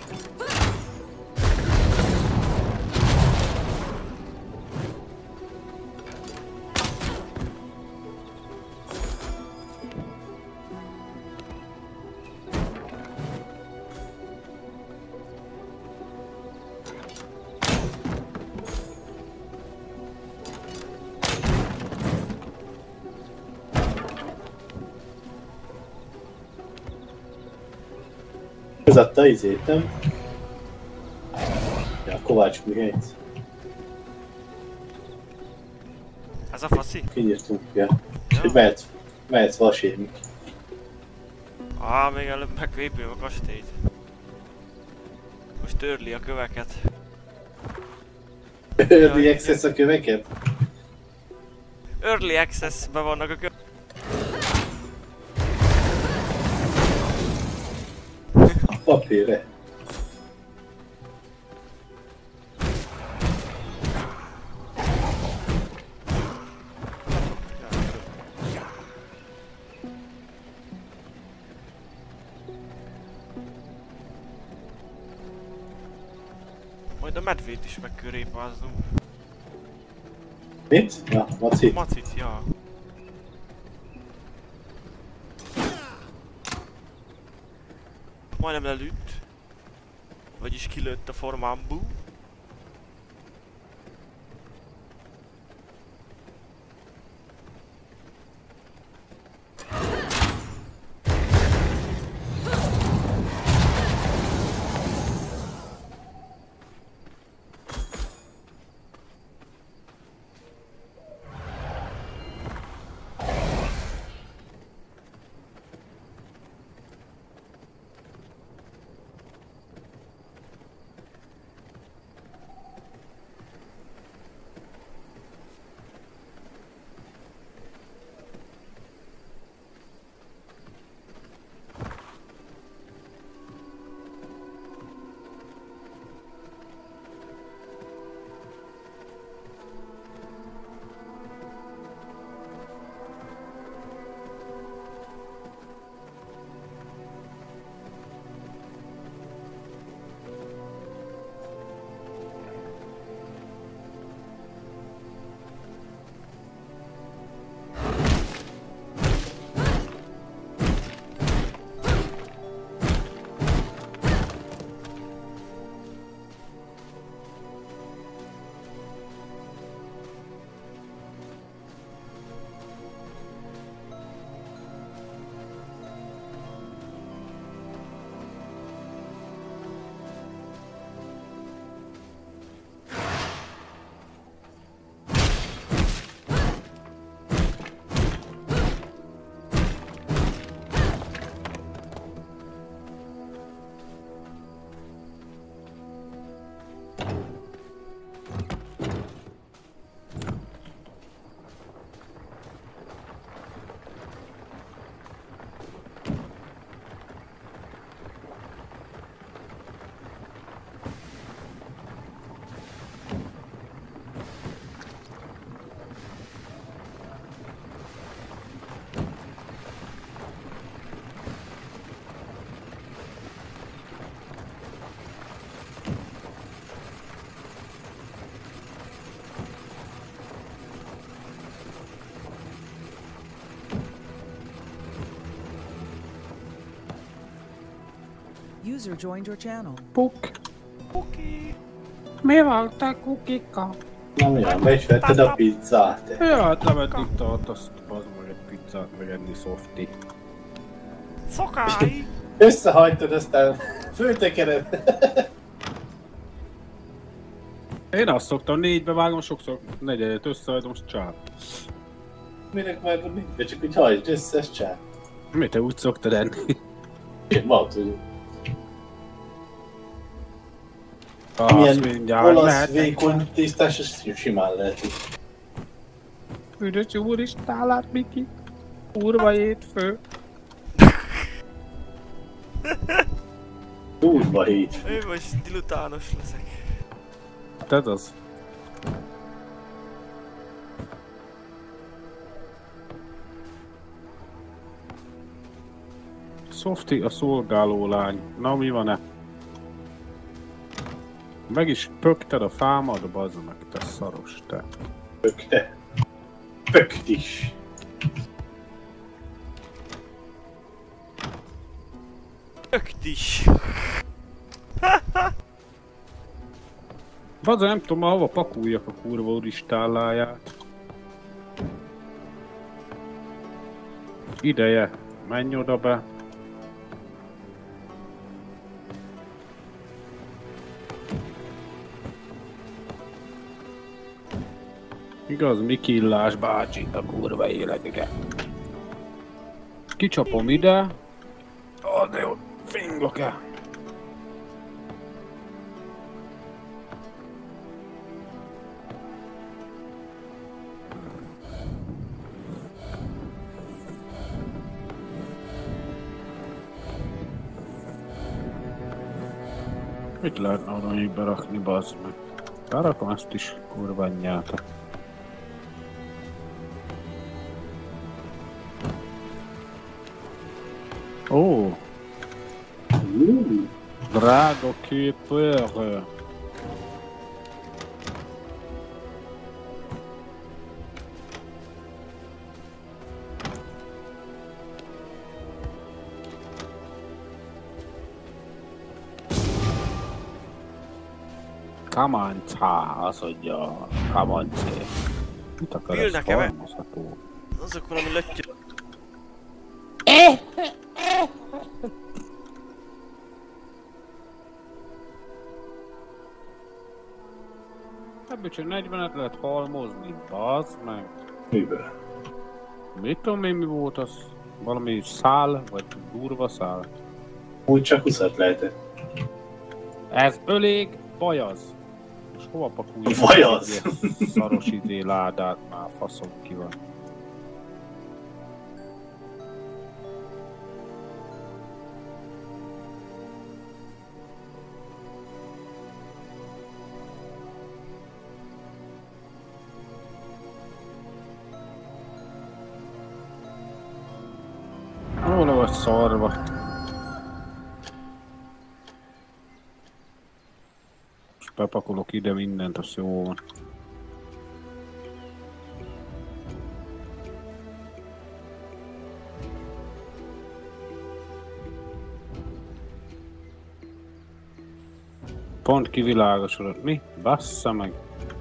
Ez adta izét, nem? Ja, Kovács Mihályt. Ez a faszi? Kinyírtunk, ja. És hogy mehetsz, mehetsz vasémik. Á, még előbb megépül a kastélyt. Most törli a köveket. Early access a köveket? Early access-be vannak a kövek. A papírre. Majd a medvét is meg kell répáznunk. Mit? Ja, Maci. Macit, ja. Majdnem lelőtt. Vagyis kilőtt a formámból. User joined your channel. Puk. Oké. Mi van te kukika? Na mi van, be is vetted a pizzát? Ja, hát nem eddig tart, azt az meg egy pizzát, meg enni softi. Szokáig! Összehajtod, aztán föltekered. Én azt szoktam, négybe vágom, sokszor negyedét összehajtom, most csáp. Minek már négybe, csak úgy hajtsd össze, ez csáp. Mi te úgy szoktad enni? Én van, hogy Azt milyen mindjárt olasz lehet. vékony tisztás, ezt simán lehet. Üdös úristálát, Miki. Kurva étfő. Durva hét. Én most dilutános leszek. Hát ez az. Softi a szolgáló lány. Na mi van-e? Meg is pökted a fámad, bazd meg, te szaros, te. Pökte. Pökt is. Ökt is. Bazd, nem tudom már hova pakuljak a kurva úristálláját. Ideje, menj oda be. Igaz, Mikillás bácsi a kurva életike. Kicsapom ide. Ah, de jó, fingok el. Mit lehetne oda még berakni, bazd meg? Berakom ezt is, kurva anyjátok. Ó! Drága képer! Kamanca, az adja, kamancé. Mit akar Bill, ez nekem e- halmozható? Azok valami löttyö. Ebből csak negyvenet lehet halmozni, bazd meg. Miből? Mit tudom én mi volt az? Valami szál, vagy durva szál? Úgy csak huszat lehetett. Ez ölég, bajaz. Most hova pakulja? Vajaz! Szaros izé ládát, már faszom ki van. Hol vagy szarva? Most bepakolok ide mindent, az jó van. Pont kivilágosodott. Mi? Bassza meg!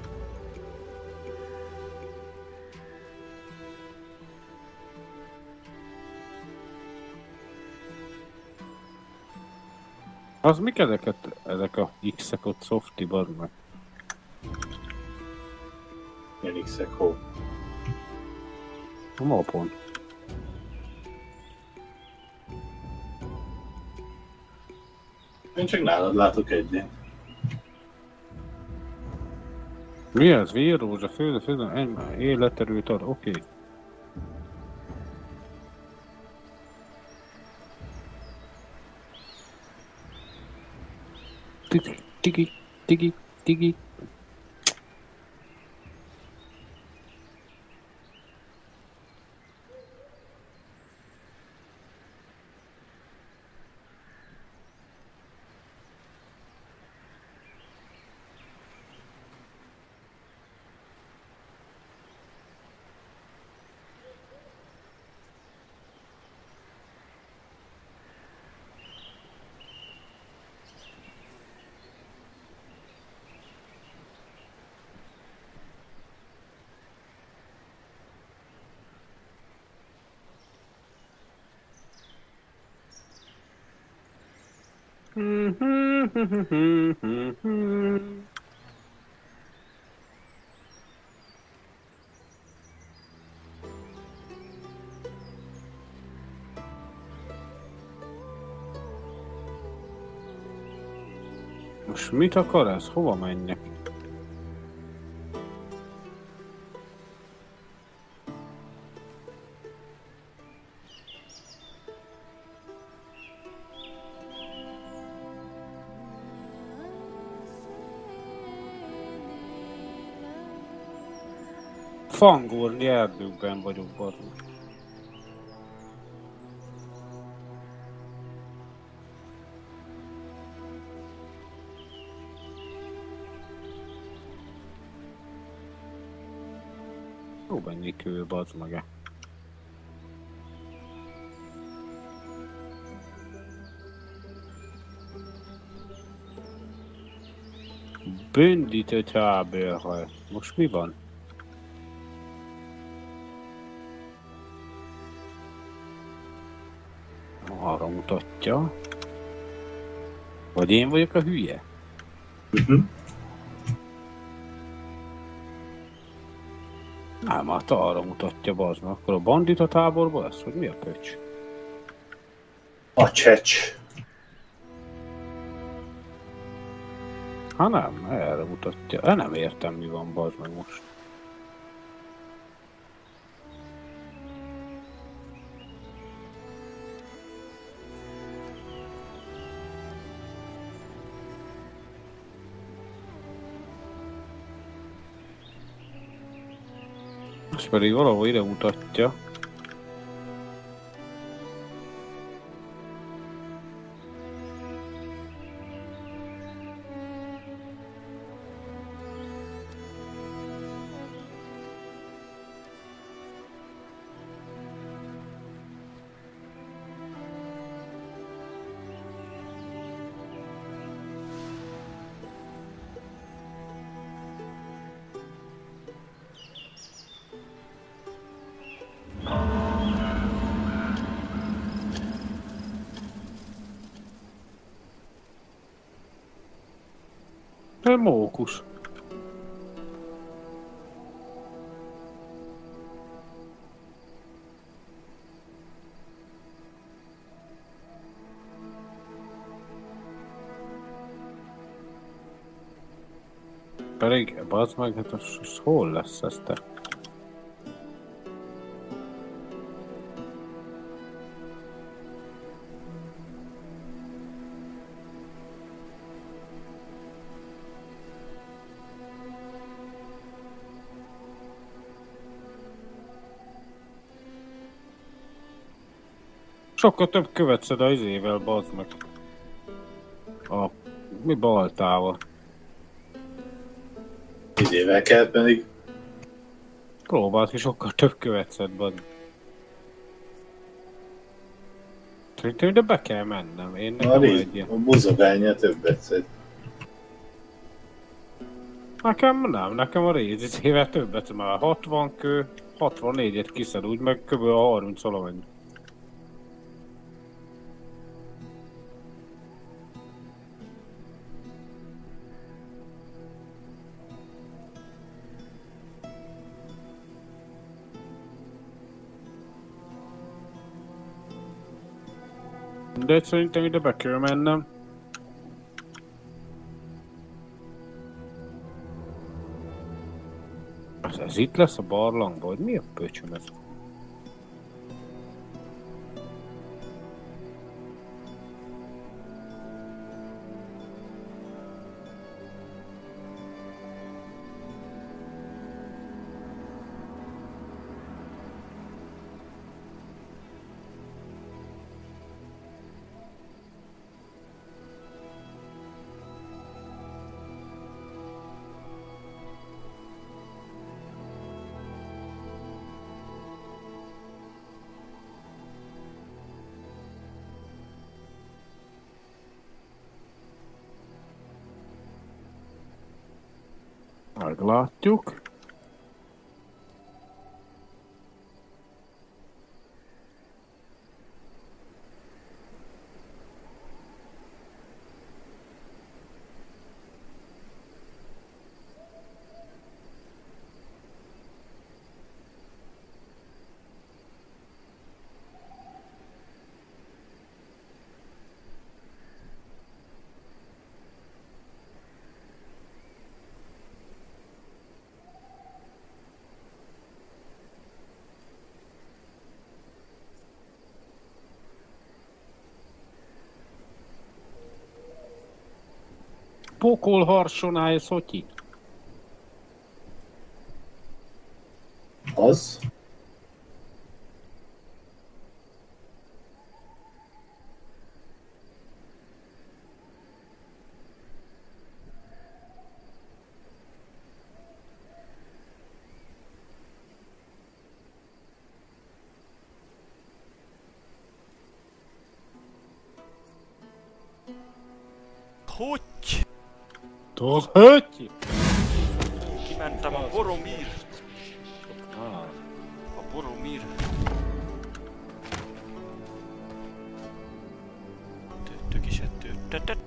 Az mik ezeket, ezek a X-ek ott softi, bazd meg? Milyen X-ek, hó? A mapon. Én csak nálad látok egyet. Mi ez? Vírrózsa, főző, főző, életerőt ad, oké. Okay. Tigi, tigi, tigi, tigi. Most mit akar ez? Hova menjek? Fangorni erdőkben vagyok, bazd. Jó mennyi kő, bazd meg. Bündített hábérre. Most mi van? Arra mutatja. Vagy én vagyok a hülye? Uh-huh. Nem, hát arra mutatja, bazd meg. Akkor a bandita táborban lesz, hogy mi a pöcs? A csecs. Ha nem, erre mutatja. De nem értem, mi van, bazd meg most. Most pedig valahol ide mutatja. De mókus. Pedig, bazd meg, hát az, az hol lesz ez te? Sokkal több követszed az izével, bazd meg. A... mi baltával? Izével kell pedig. Próbáld ki, sokkal több követszed, bazd. Szerintem ide be kell mennem, én A, nekem rész, egy ilyen. a buzogánya többet szed. Nekem nem, nekem a rézizével többet, már hatvan kő, hatvannégyet kiszed, úgy meg kb. A harminc valamennyi. De szerintem ide be kell mennem. Ez, ez itt lesz a barlangban, vagy mi a pöcsöm ez? Meglátjuk. Pokol harsonája, Szotyi. Az? Hogy? Tudhatja? Kimentem a Boromir. Ah. A Boromir. Tőttök is ettőttetett.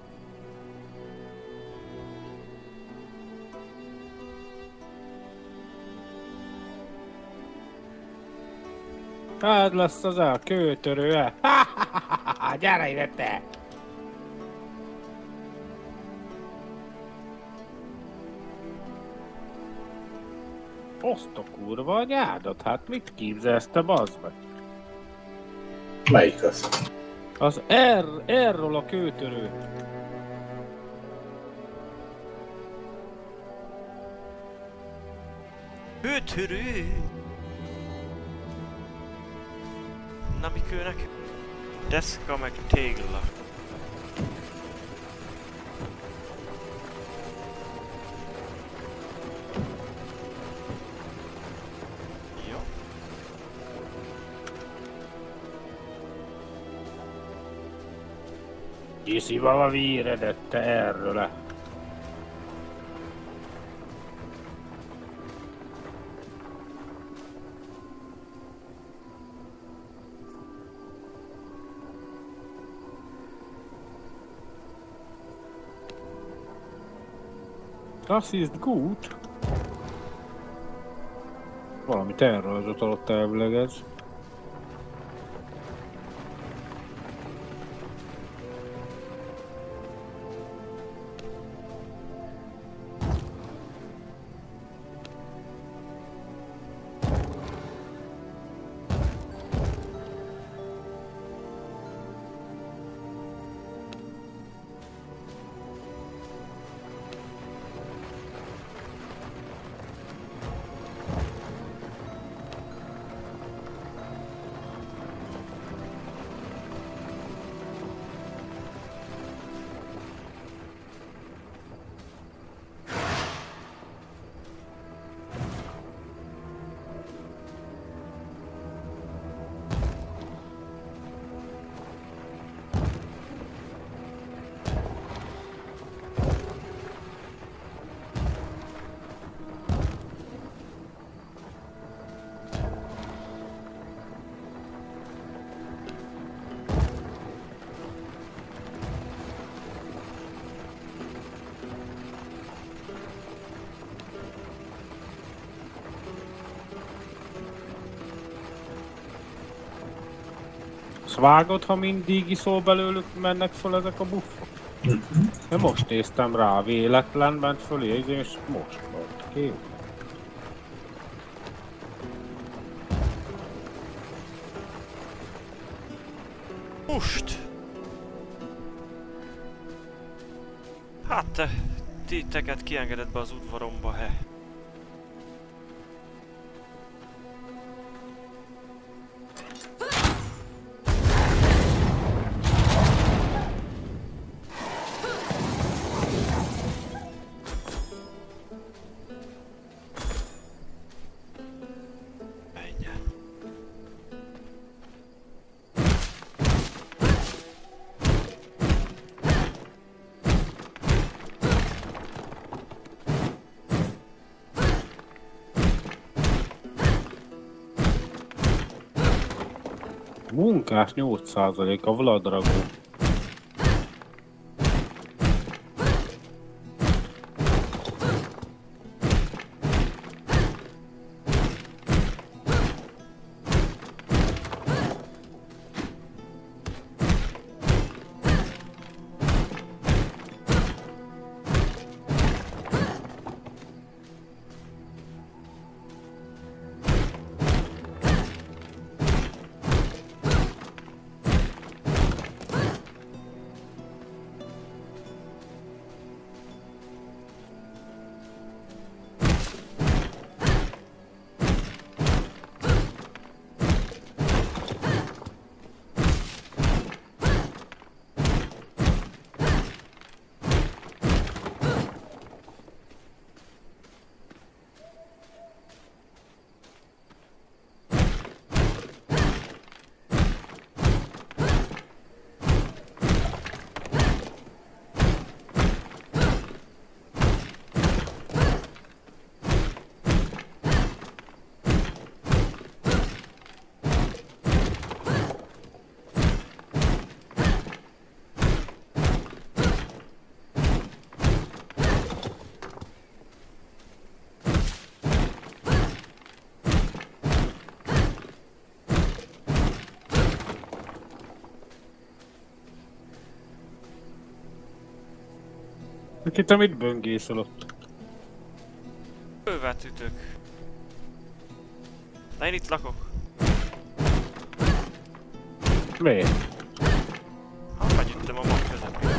Hát lesz az a kőtörő, eh? Á, gyere ide te! Azt a kurva anyádat, hát mit képzelsz te, bazd meg? Melyik az? Az R, R-ról a kőtörő. Hőtörő! Na mi kőnek? Deszka meg tégla. Jó. Kiszival a véredet, te erről le. Das ist gut. Valami terrorozat alatt elvileg ez. Azt vágod, ha mindig iszol belőlük, mennek föl ezek a buffok? De most néztem rá, véletlen ment föl, és most volt ki. Most! Hát te, titeket kiengedett be az udvaromba, he. Munkás nyolc százalék a Vladragó. Aki te mit böngészel ott? Fővet ütök. Na én itt lakok. Miért? Hát megüttem a mag közepén.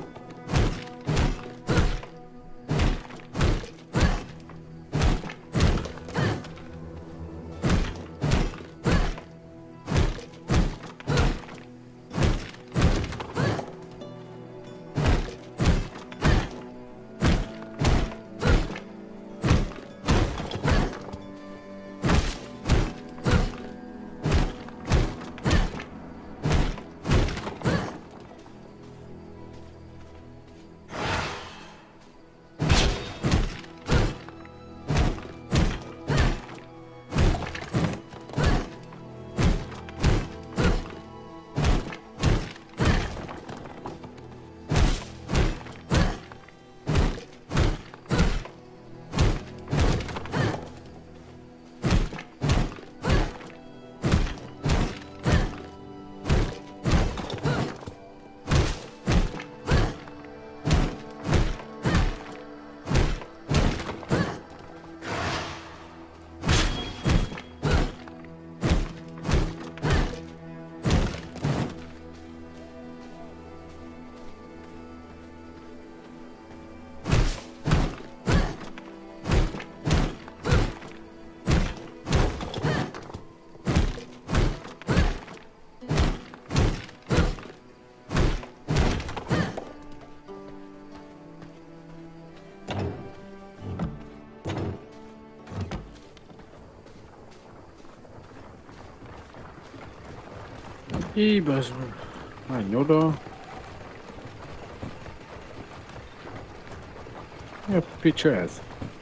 Így, bazd meg. Menj oda. Mi a picsa ez?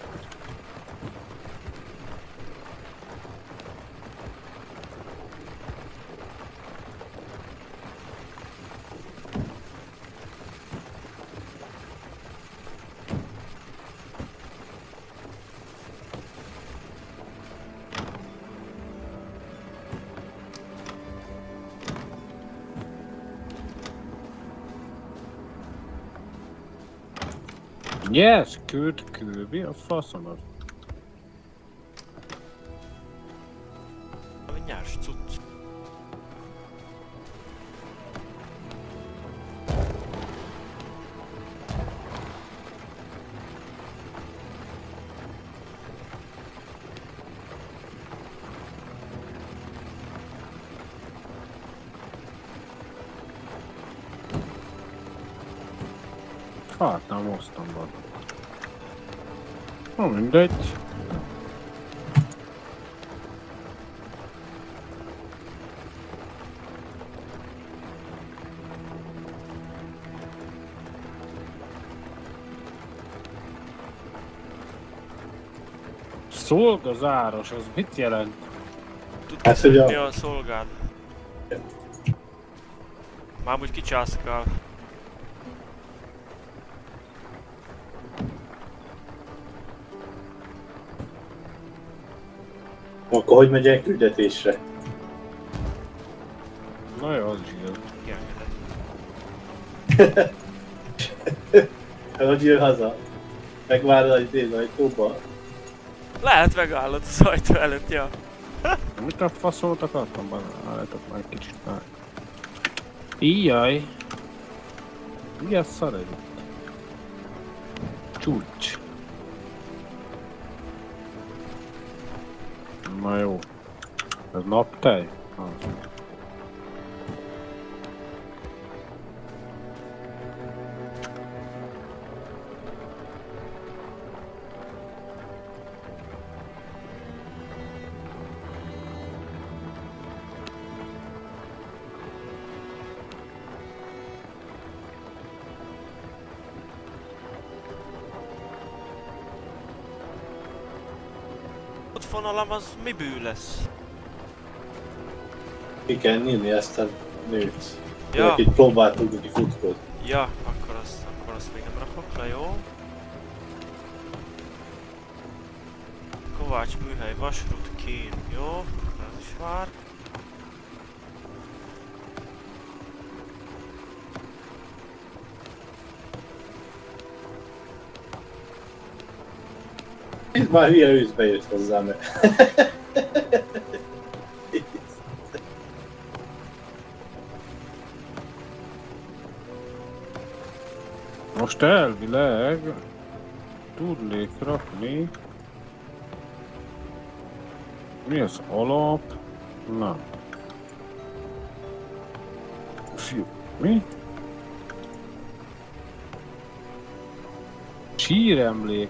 Yes, küld, küld, mi a faszomod? Ami nyers cucc. Hát nem hoztam be. Na mindegy. Szolgazáros, az mit jelent? Tudod, Hát, hogy a- mi a szolgád? Már úgy kicsászkál. Akkor hogy megyek küldetésre? Na jó, az is igaz. Ilyenkedett. Hogy jön haza? Megvárod a izén ajtóba? Lehet megállod az ajtó előtt, ja. Mit a faszót akartam benne? Állítok már egy kicsit már. Íjjaj. Mi a szar ez itt? Csúcs. Na jó. Ez naptej? Az. Fonalam az miből lesz? Ki kell nyírni ezt a nőt. Ja. Ja. Itt próbáltuk neki futkod. Ja, akkor azt, akkor azt még nem rakok le, jó? Kovács műhely, vasrút, kém, jó? Ez is vár. Ez már hülye őszbe jött hozzám. Most elvileg tudnék rakni. Mi az alap? Na. Fiú, mi? Síremlék.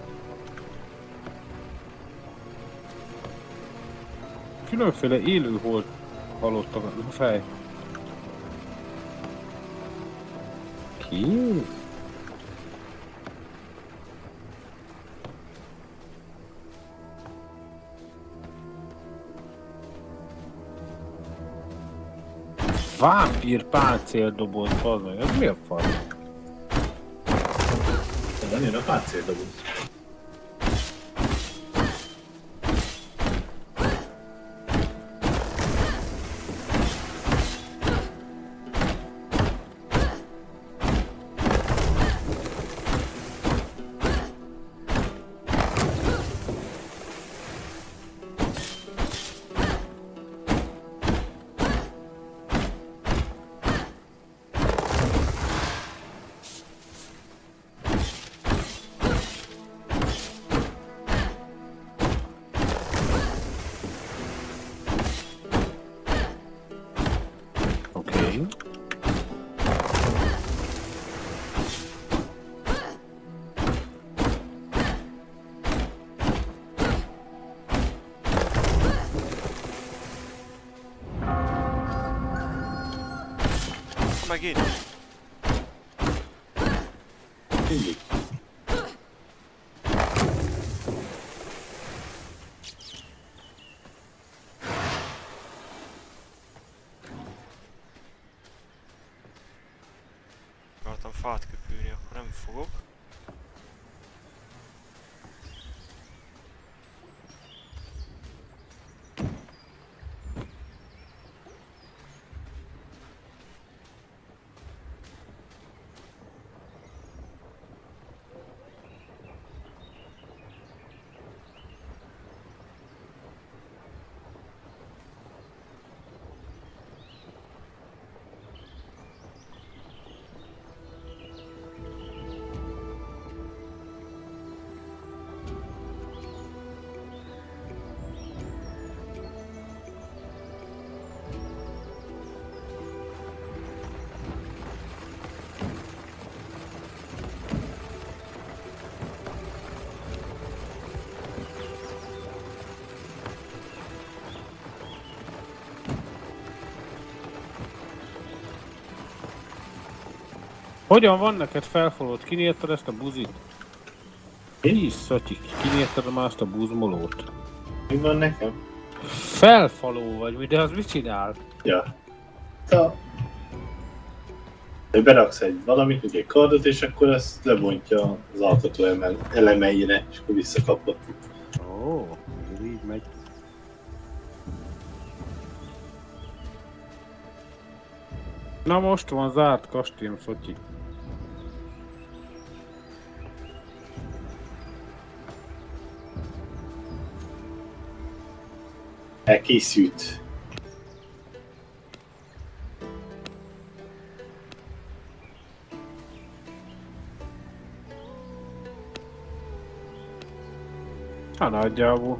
Különféle élőholt halottak a fej. Ki? Vámpír páncéldoboz, bazd, ez mi a fasz? Nem jön a páncéldoboz. Megint. Mindig. Akartam fát köpülni, akkor nem fogok. Hogyan van neked felfolót? Kinyírtad ezt a buzit? Én? Iszatyi, kinyírtad már azt a buzmolót? Mi van nekem? Felfaló vagy, de az mit csinál? Ja. Ta... Beraksz egy valamit, egy kardot, és akkor ezt lebontja az alkotó elemeire, és akkor visszakapod. Ó, ez így megy. Na most van zárt kastélyom, Szotyi. Elkészült. Hát nagyjából.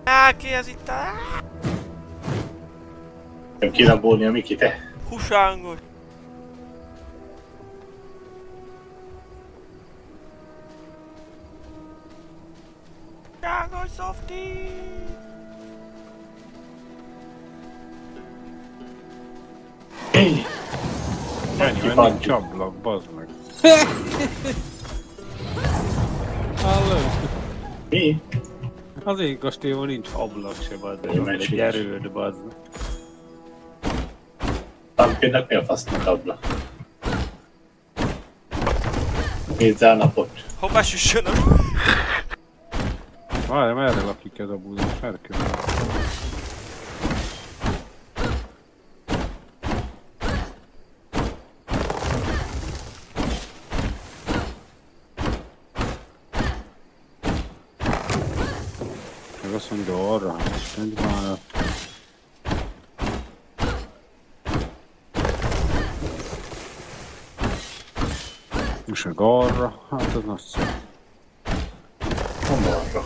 Á, ki ez itt? Á, Nem kirabolni a Miki, te. husángos. Husángos Softi! Hey. Ennyi, mert nincs ablak, bazd meg. Hallod? Mi? Az én kastélyban nincs ablak se, bazd Én meg. meg Egy sincs. erőd, bazd meg. Tankérnek mi a fasznak ablak? Nézzel a napot. Hoppá, süssön a... Várj, merre lakik ez a búzás? Merre kell? Meg azt mondja arra, hát nincs már. Most meg arra, hát az nagyszerű. Hamarabb.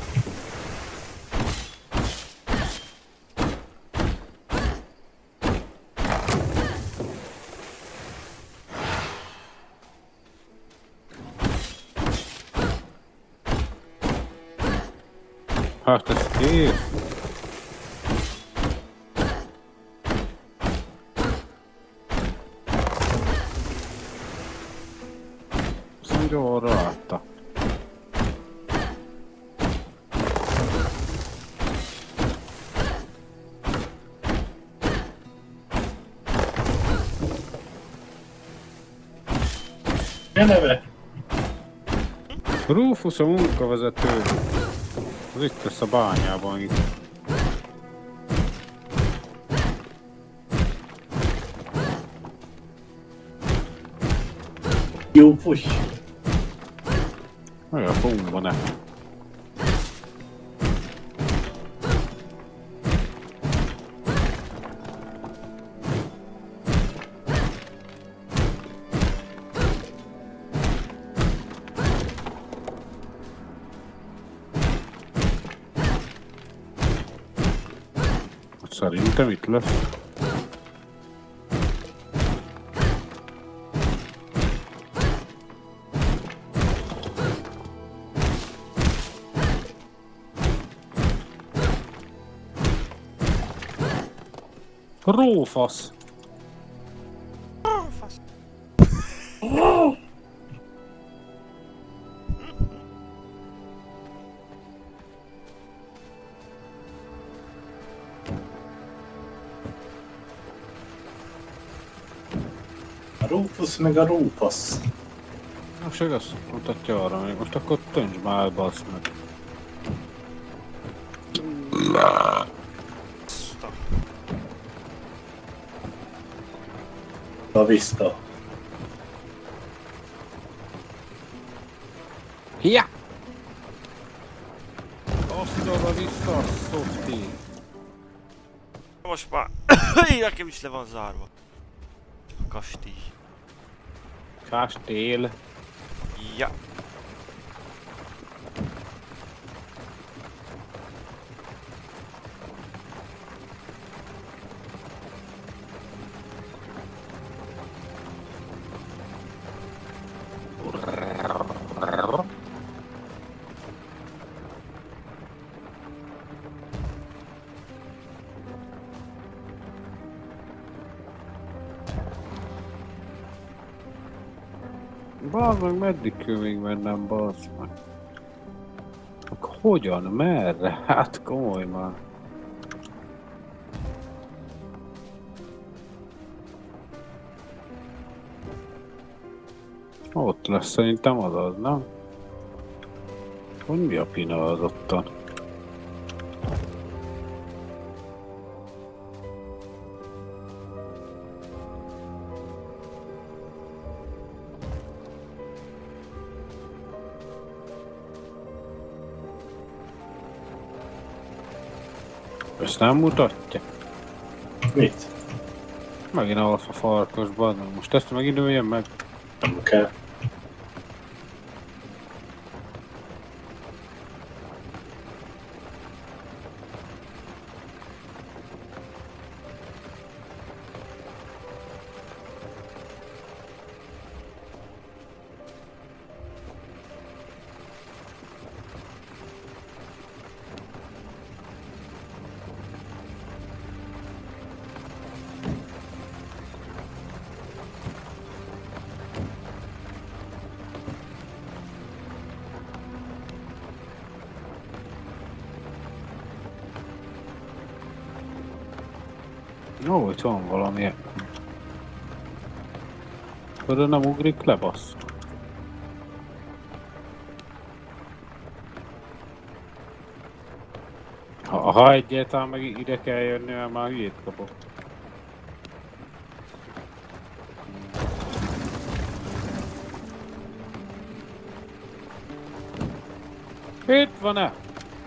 Hát ez kész. Azt mondja, arra látta. Mi a neve? Rufus a munkavezető. Az itt lesz a bányában itt. Jó push. Olyan fumba ne. Szerintem itt lesz. Rófasz! Fasz. A Rufus meg a Rúfasz. Most csak azt mutatja arra még. Most akkor tönts már el, bassz meg. A Vista. Ja! Azt oda vissza, Softi! Most már... Így nekem is le van zárva. A kastély. Kastél. Ja. Bazd meg, meddig kell még mennem, bazd meg? Akkor hogyan? Merre? Hát komoly már. Ott lesz szerintem az az, nem? Hogy mi a pina az ottan? Ezt nem mutatja? Mit? Megint alfa farkasban. Most ezt megint üljen meg. Nem kell. Ó, itt van valami. Körül nem ugrik le, bassz. Ha, ha egyáltalán meg ide kell jönni, mert már hülyét kapok. Itt van-e?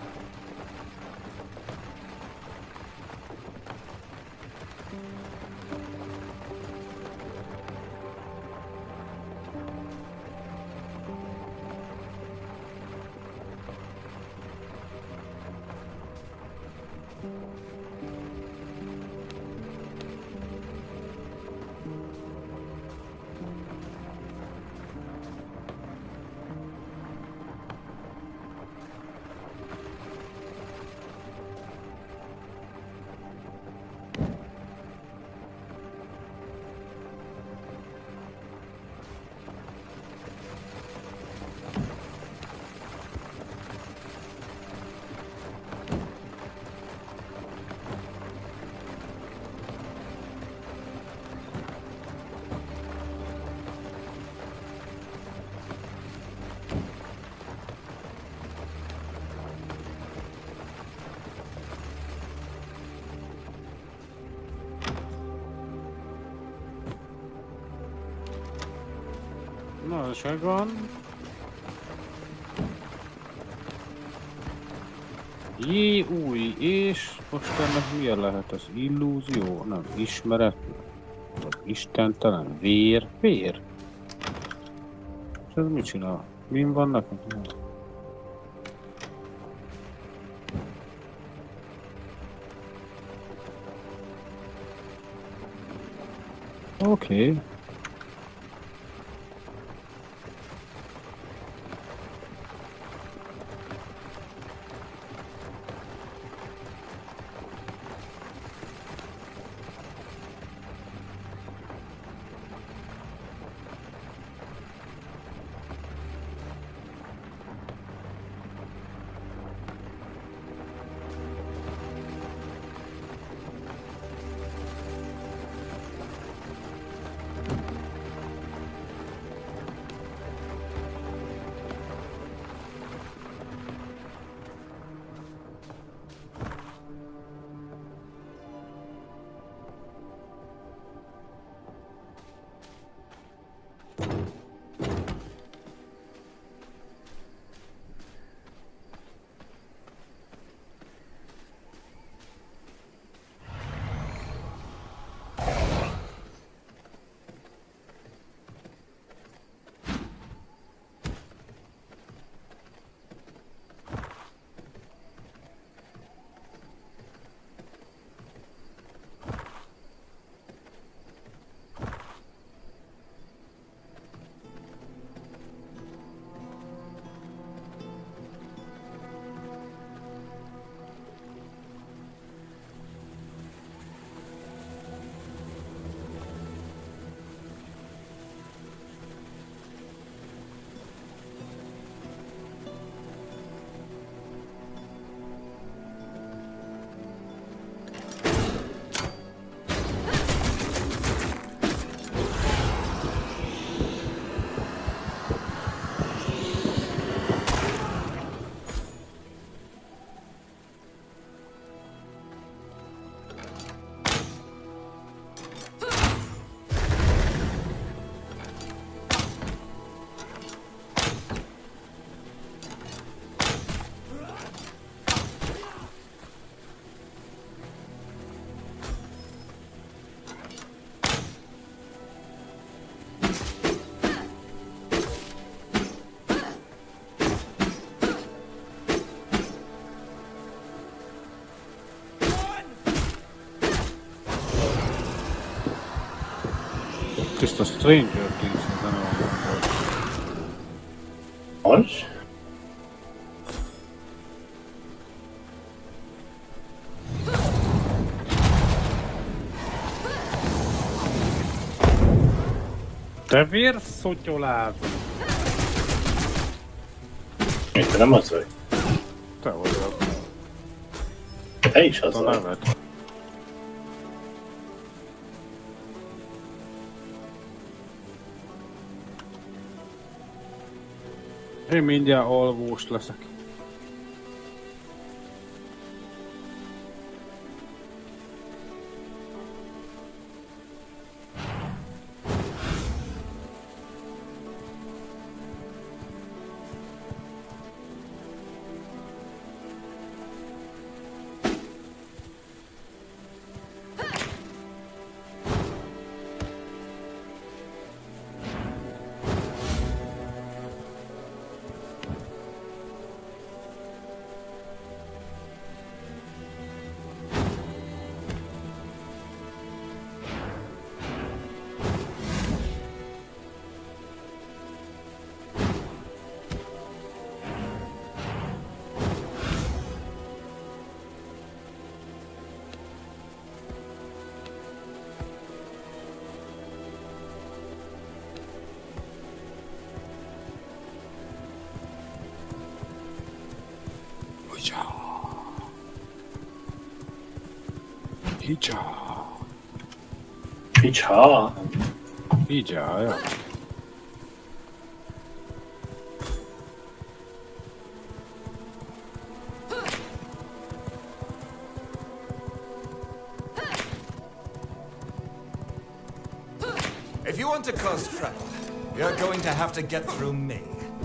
Na, ez megvan. Jé, új, és most ennek milyen lehet az illúzió? Nem, ismeret, vagy istentelen, vér, vér. És ez mit csinál? Min vannak? Oké. Okay. Just a Stranger Things, ezen a Az? Te vérszotyolázó! Mit, te nem az vagy? Te vagy az. Te is az A vagy. nevet. Én mindjárt alvós leszek. Hicsa. Hicsa. Hicsa, ja. If you want to cause trouble, you're going to have to get through me.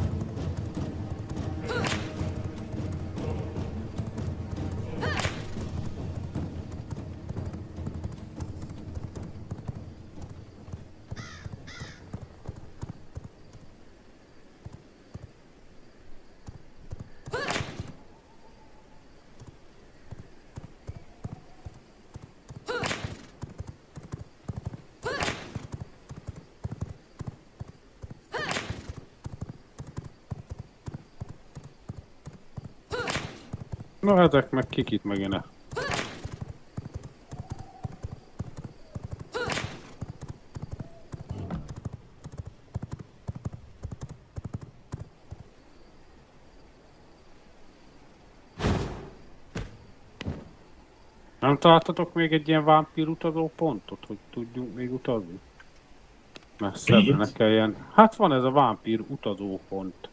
Na ezek meg kikit megint. Nem találtatok még egy ilyen vámpír utazó pontot, hogy tudjunk még utazni? Messzebbre ne kelljen. Hát van ez a vámpír utazó pont.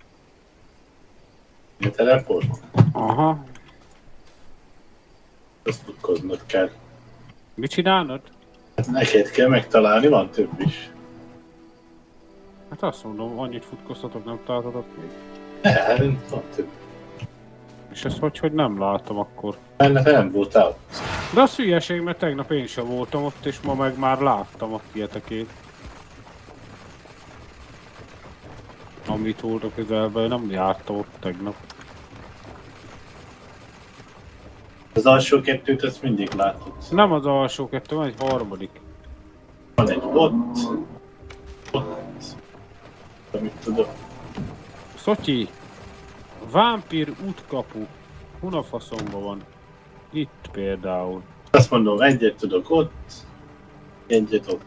A teleport? Aha. Azt futkoznod kell. Mit csinálnod? Hát neked kell megtalálni, van több is. Hát azt mondom, annyit futkoztatok, nem találtatok még. Ne, van több. És ezt hogy, hogy nem látom akkor? Mert nem voltál ott. De az hülyeség, mert tegnap én sem voltam ott, és ma meg már láttam a ilyetekét. Amit volt a közelben, nem jártam ott tegnap. Az alsó kettőt azt mindig látod. Nem az alsó kettő, van egy harmadik. Van egy ott. Ott. Amit tudok. Szotyi! Vámpír útkapu. Hunafaszomba van. Itt például. Azt mondom, egyet tudok ott. Egyet ott.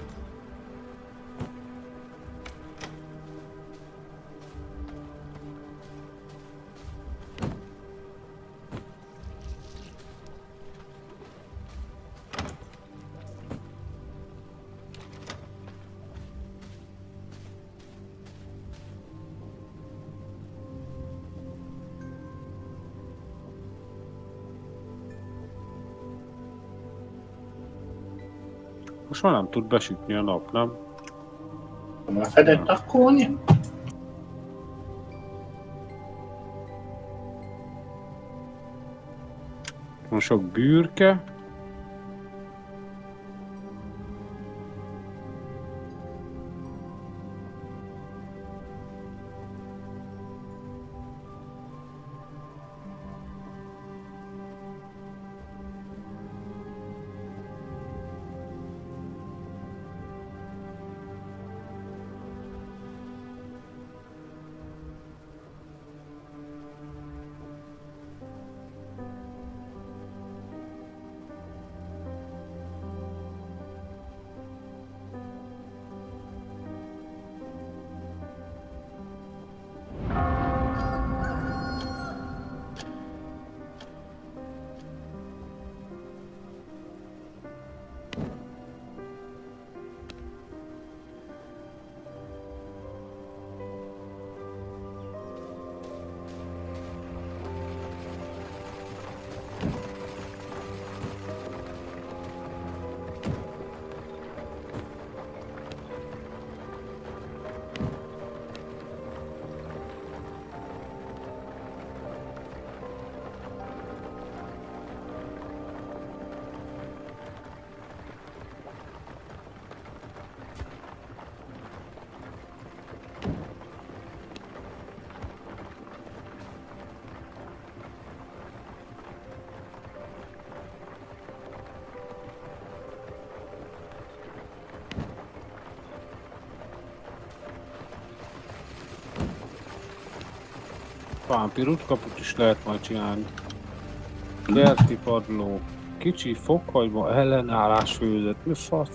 Most már nem tud besütni a nap, nem? Már fedett takkolni? Van sok bűrke. Vámpirút kaput is lehet majd csinálni. Kerti padló. Kicsi fokhagyma ellenállás főzet. Mi fasz?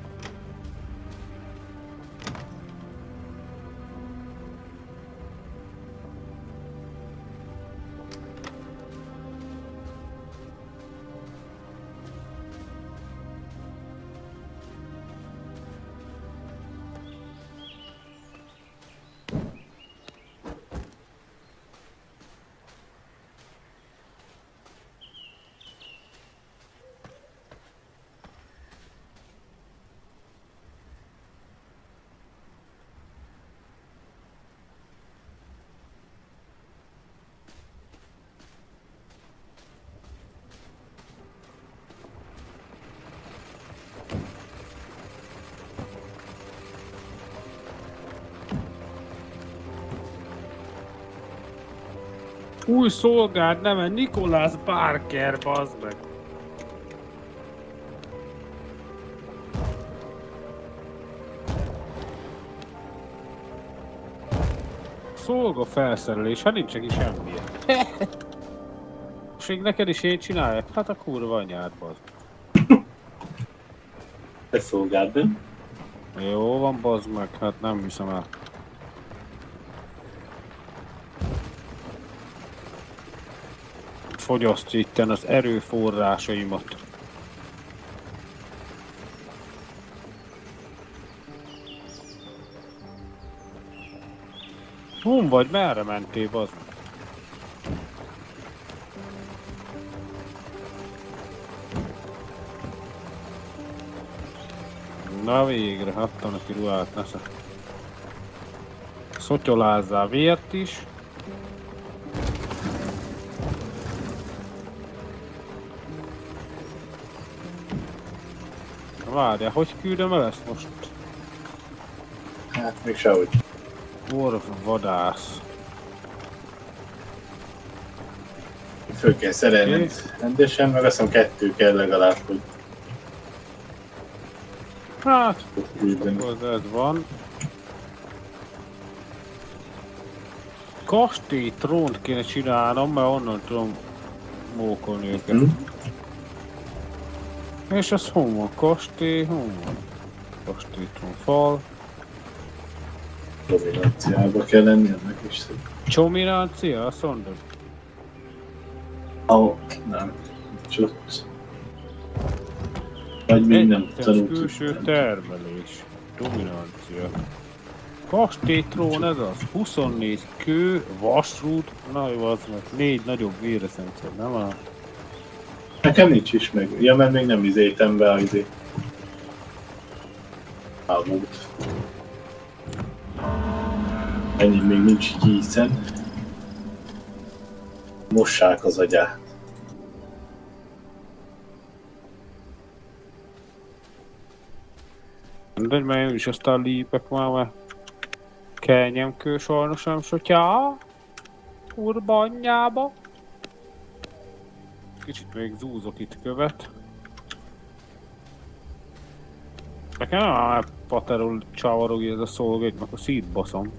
Új szolgád neve Nicholas Barker, bazd meg! Szolga felszerelés, hát nincs neki semmilyen. Most még neked is én csináljak? Hát a kurva anyád, bazd. Te szolgád, nem? Jó van, bazd meg, hát nem hiszem el. Fogyasztja itten az erőforrásaimat. Hon vagy? Merre mentél, bazd? Na végre, hattan aki ruhát nesze. Szotyolázzál vért is. Várjál, hogy küldöm el ezt most? Hát még sehogy. Orv vadász. Föl kell szerelned Okay. rendesen, meg azt hiszem kettő kell legalább, hogy Hát, küldeni. az ez van. Kastély trónt kéne csinálnom, mert onnan tudom mókolni őket. Hm? És az hon van? Kastély, hon van? Kastély trón fal. Dominanciába kell lenni ennek is. Csominancia, azt mondod? Ó, nem. Csott. Vagy még nem Egyes tanultuk. külső termelés. Dominancia. Kastélytrón ez az. huszonnégy kő, vasrút. Na jó, az meg négy nagyobb véreszentszer, nem a... Nekem nincs is meg. Ja, mert még nem izéltem be az izé. Álmút. Ennyi még nincs készen. Mossák az agyát. De mert én is aztán lépek már, mert kenyemkő sajnos nem sotyá. Kurba anyjába. Kicsit még zúzok itt követ. Nekem nem paterul csavarogja ez a szolga, hogy meg a szétbaszom.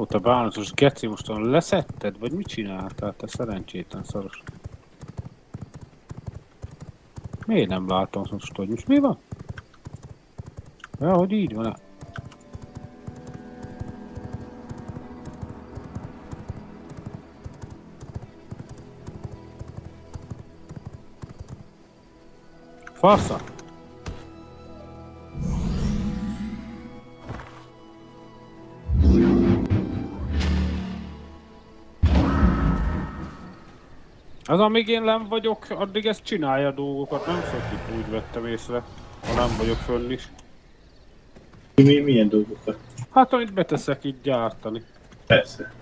te bánatos geci, mostan leszetted, vagy mit csináltál, te szerencsétlen szaros? Miért nem látom most, hogy most mi van? Ja, hogy így van-e? Fasza! Az amíg én nem vagyok, addig ezt csinálja a dolgokat, nem szokik, úgy vettem észre, ha nem vagyok fönn is. Mi, milyen dolgokat? Hát amit beteszek így gyártani. Persze.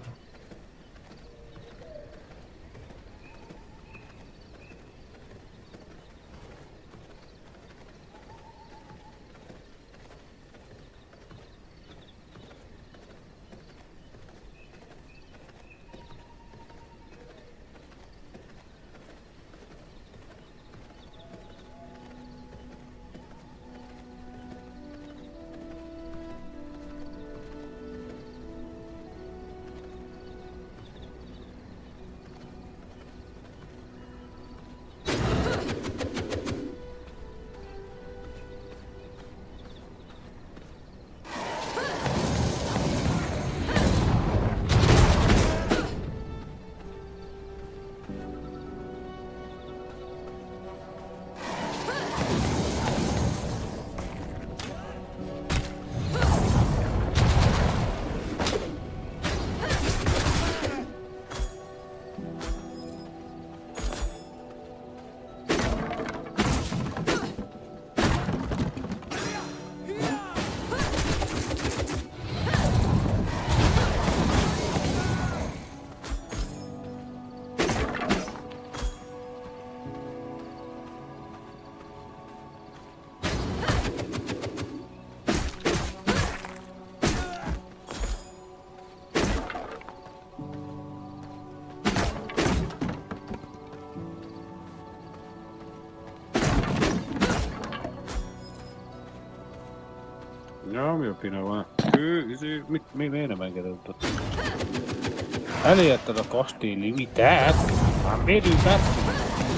Ja, mi a pina van? Ő, izé, mit, mi, miért nem engedett ott? Elérted a kastély limitet? Már miért ő beszél?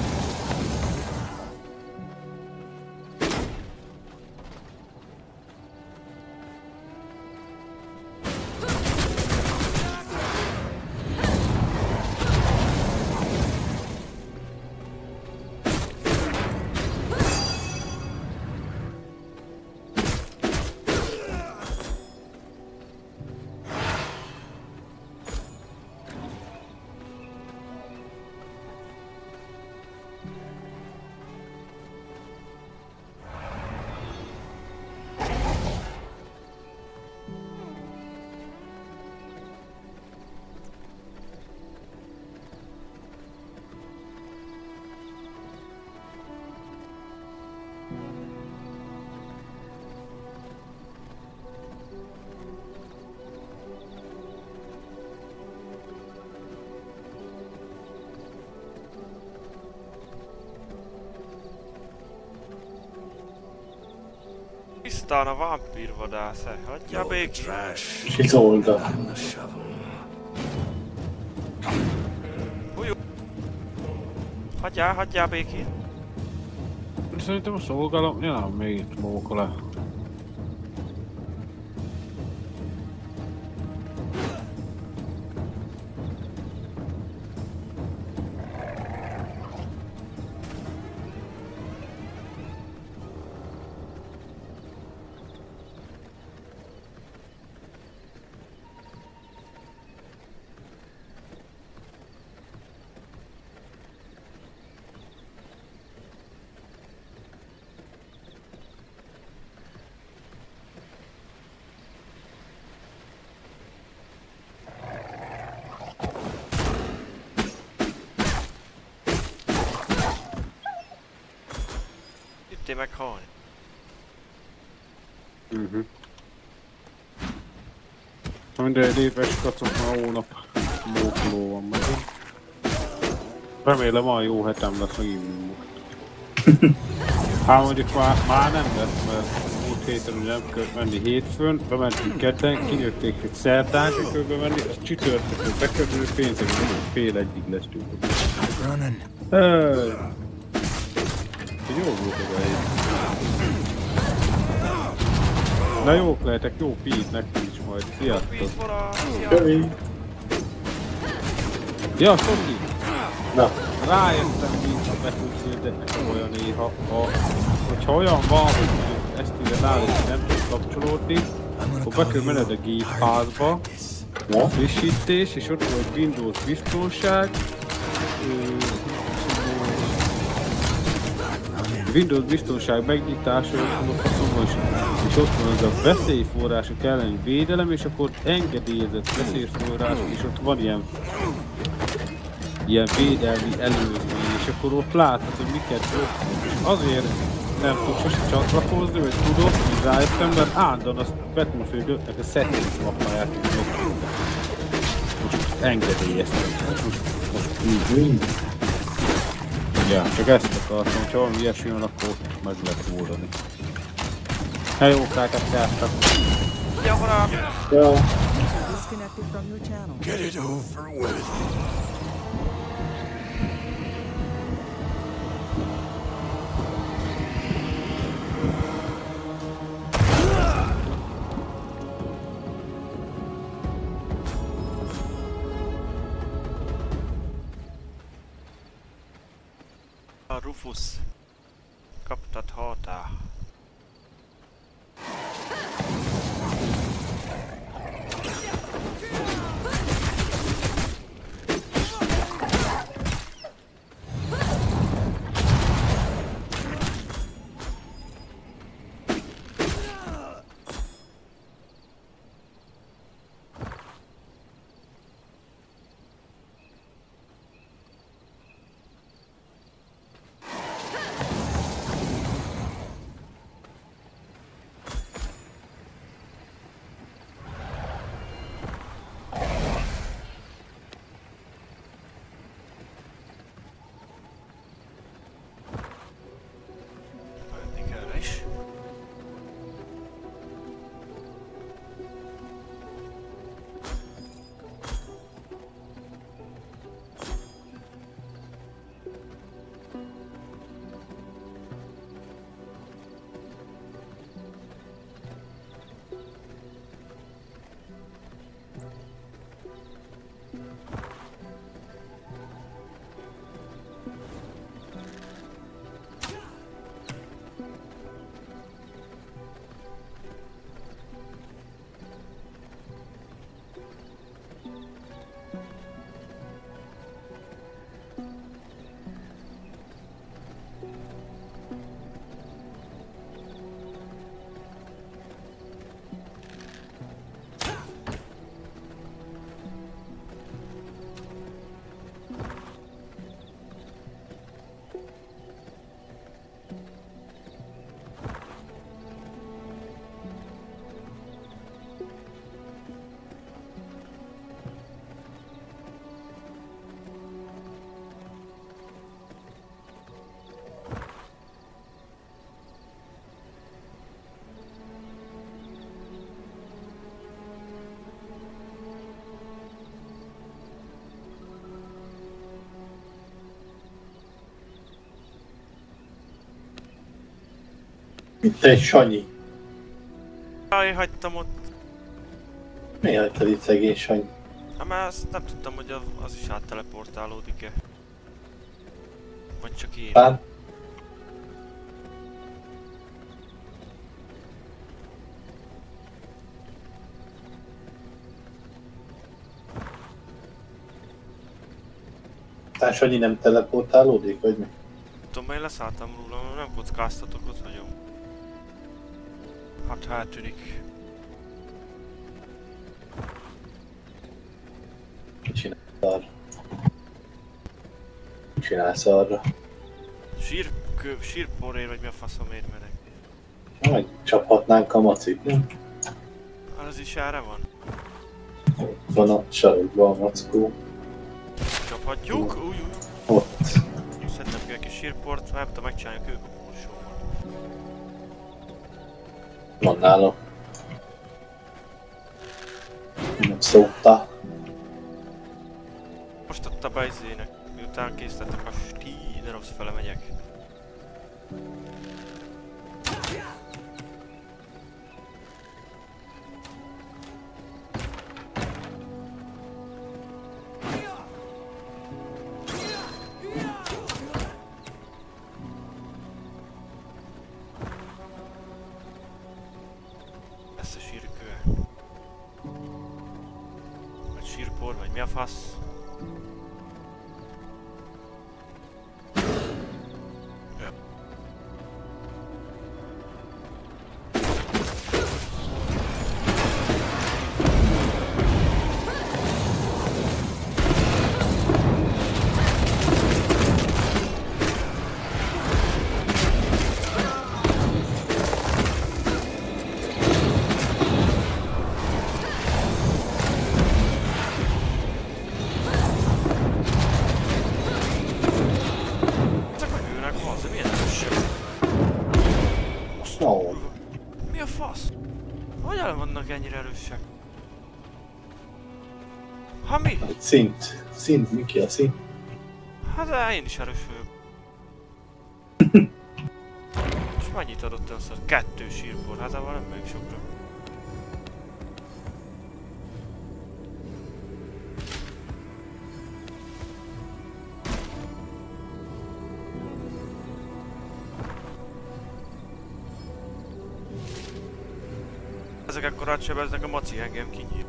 Tisztán a vámpírvadász, hagyjál békén. És itt oldal. Hújú. Hagyjál, hagyjál békén. Szerintem a szolgálom, ja, még itt móka le. Jöttél meghalni. Mhm. Mindegy, éves kacok már hónap mókuló van meg. Remélem van jó hetem lesz megint most. Hát mondjuk már, már nem lesz, mert múlt héten, hogy nem kell menni hétfőn, bementünk ketten, kinőtték egy szerdán, hogy kell menni, az csütörtökön bekerül, pénteken fél egyig lesztünk. Running. Hey. Jó volt ez a hely. Na jók lehetek, jó pít nektek is majd. Sziasztok! Kövi! Ja, Szondi! Na, Rájöttem, mint a Battlefield nekem olyan néha, ha, hogyha olyan van, hogy ezt ide nálunk nem tud kapcsolódni, akkor be kell menned a gépházba, na, frissítés, és ott volt Windows biztonság, Windows biztonság megnyitása, és ott van az a veszélyforrások elleni védelem, és akkor engedélyezett veszélyforrások, és ott van ilyen ilyen védelmi előzmény, és akkor ott látod, hogy miket rossz, és azért nem tud sose csatlakozni, vagy tudok, hogy rájöttem, mert állandóan azt Battlefield ötnek a settings mappáját tudok. Most engedélyeztem. Most, most így. Ja, csak ezt akartam, ha valami ilyesmi van, akkor meg lehet oldani. Helyókákat jártak. Javra! ja, Disconnected from your channel. Get it over with. A Rufus. Kaptad hátá. itt egy Sanyi. Jaj, hagytam ott. Miért hagytad itt szegény Sanyi? Hát már azt nem tudtam, hogy az is átteleportálódik-e. Vagy csak én. Pán? Tehát Sanyi nem teleportálódik, vagy mi? Tudom, én leszálltam róla, nem kockáztatok, ott vagyok. Hát hát tűnik. Mit csinálsz arra? Mit csinálsz arra? Sír... Kö... Sírporért, vagy mi a faszomért menek? Majd csaphatnánk a macit, nem? Hát az is erre van. Van a sarokban a mackó. Csaphatjuk? Új, új. Ott. Szedtem ki egy kis sírport, nem tudom megcsinálni a kőkapósómat. Van nálam. Nem szóta. Most adta be izének, miután készítettek a stí, de rossz fele megyek. Lesz a sírköve. Vagy sírpor, vagy mi a fasz? No. Mi a fasz? Hogyan vannak ennyire erősek? Ha mi? Szint. Szint, mi ki a szint? Hát de én is erős vagyok. És mennyit adott először? Kettő sírpor, hát abban nem meg sokra. Ezek akkor átsebeznek, a maci engem kinyíl.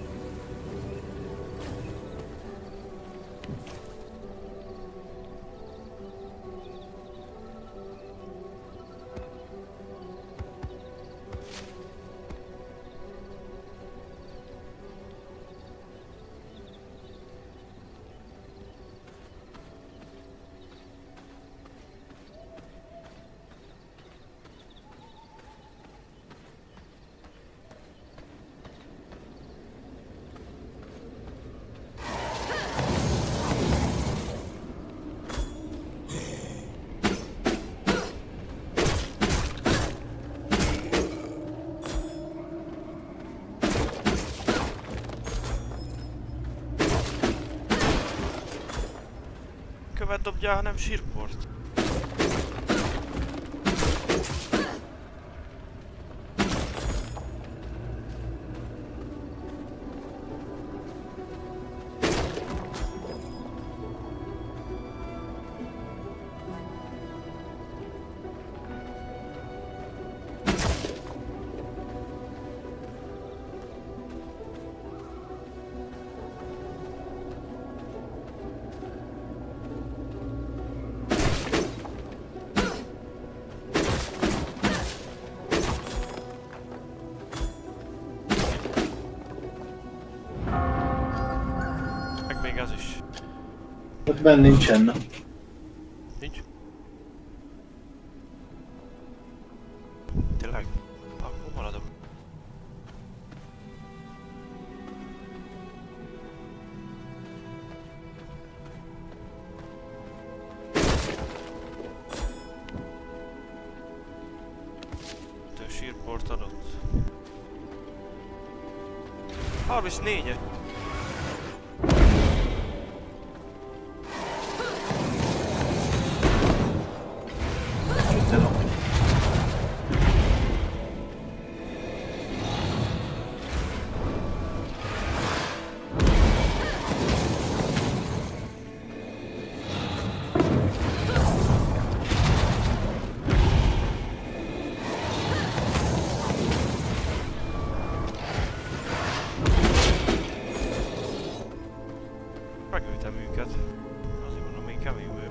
Követ dobjál, hanem sírport. Még az is. Ott benn nincsen, na. Nincs? Tényleg? Akkor maradok. Tő sírport adott. harmincnégyet. Megöltem őket. Azért mondom, még kemény vagyok.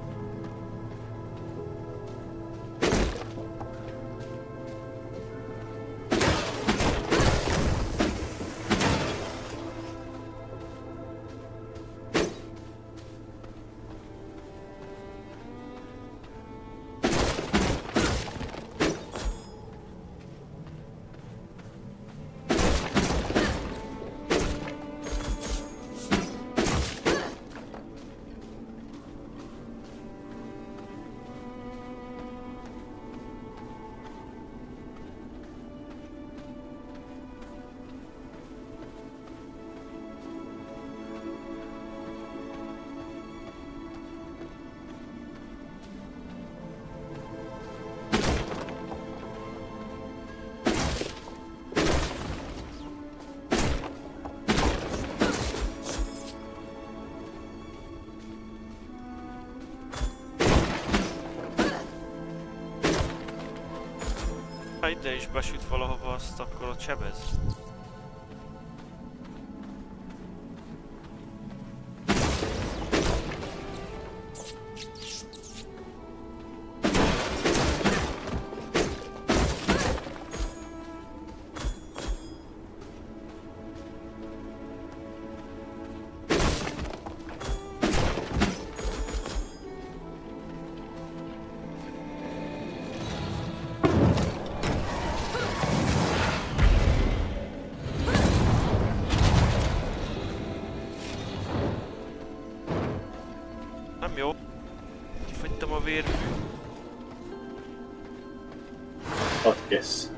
Ha ide is besüt valahova, azt akkor ott sebez. Nem jó. Kifogytam a vérmű. Ott kész.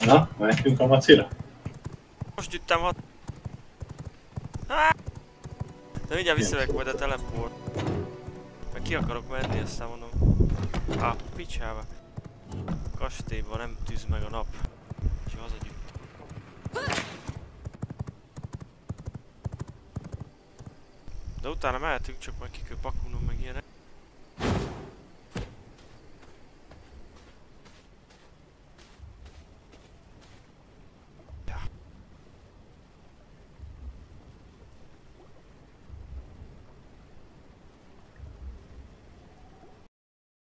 Na, mehetünk a macira? Most üttem hat... Há! De mindjárt visszavek majd a teleport. Meg ki akarok menni, aztán mondom. Á, picsába. Kastélyban nem tűz meg a nap. Úgyhogy hazagyűjt. De utána mehetünk, csak majd ki kell pakulnom meg ilyenek.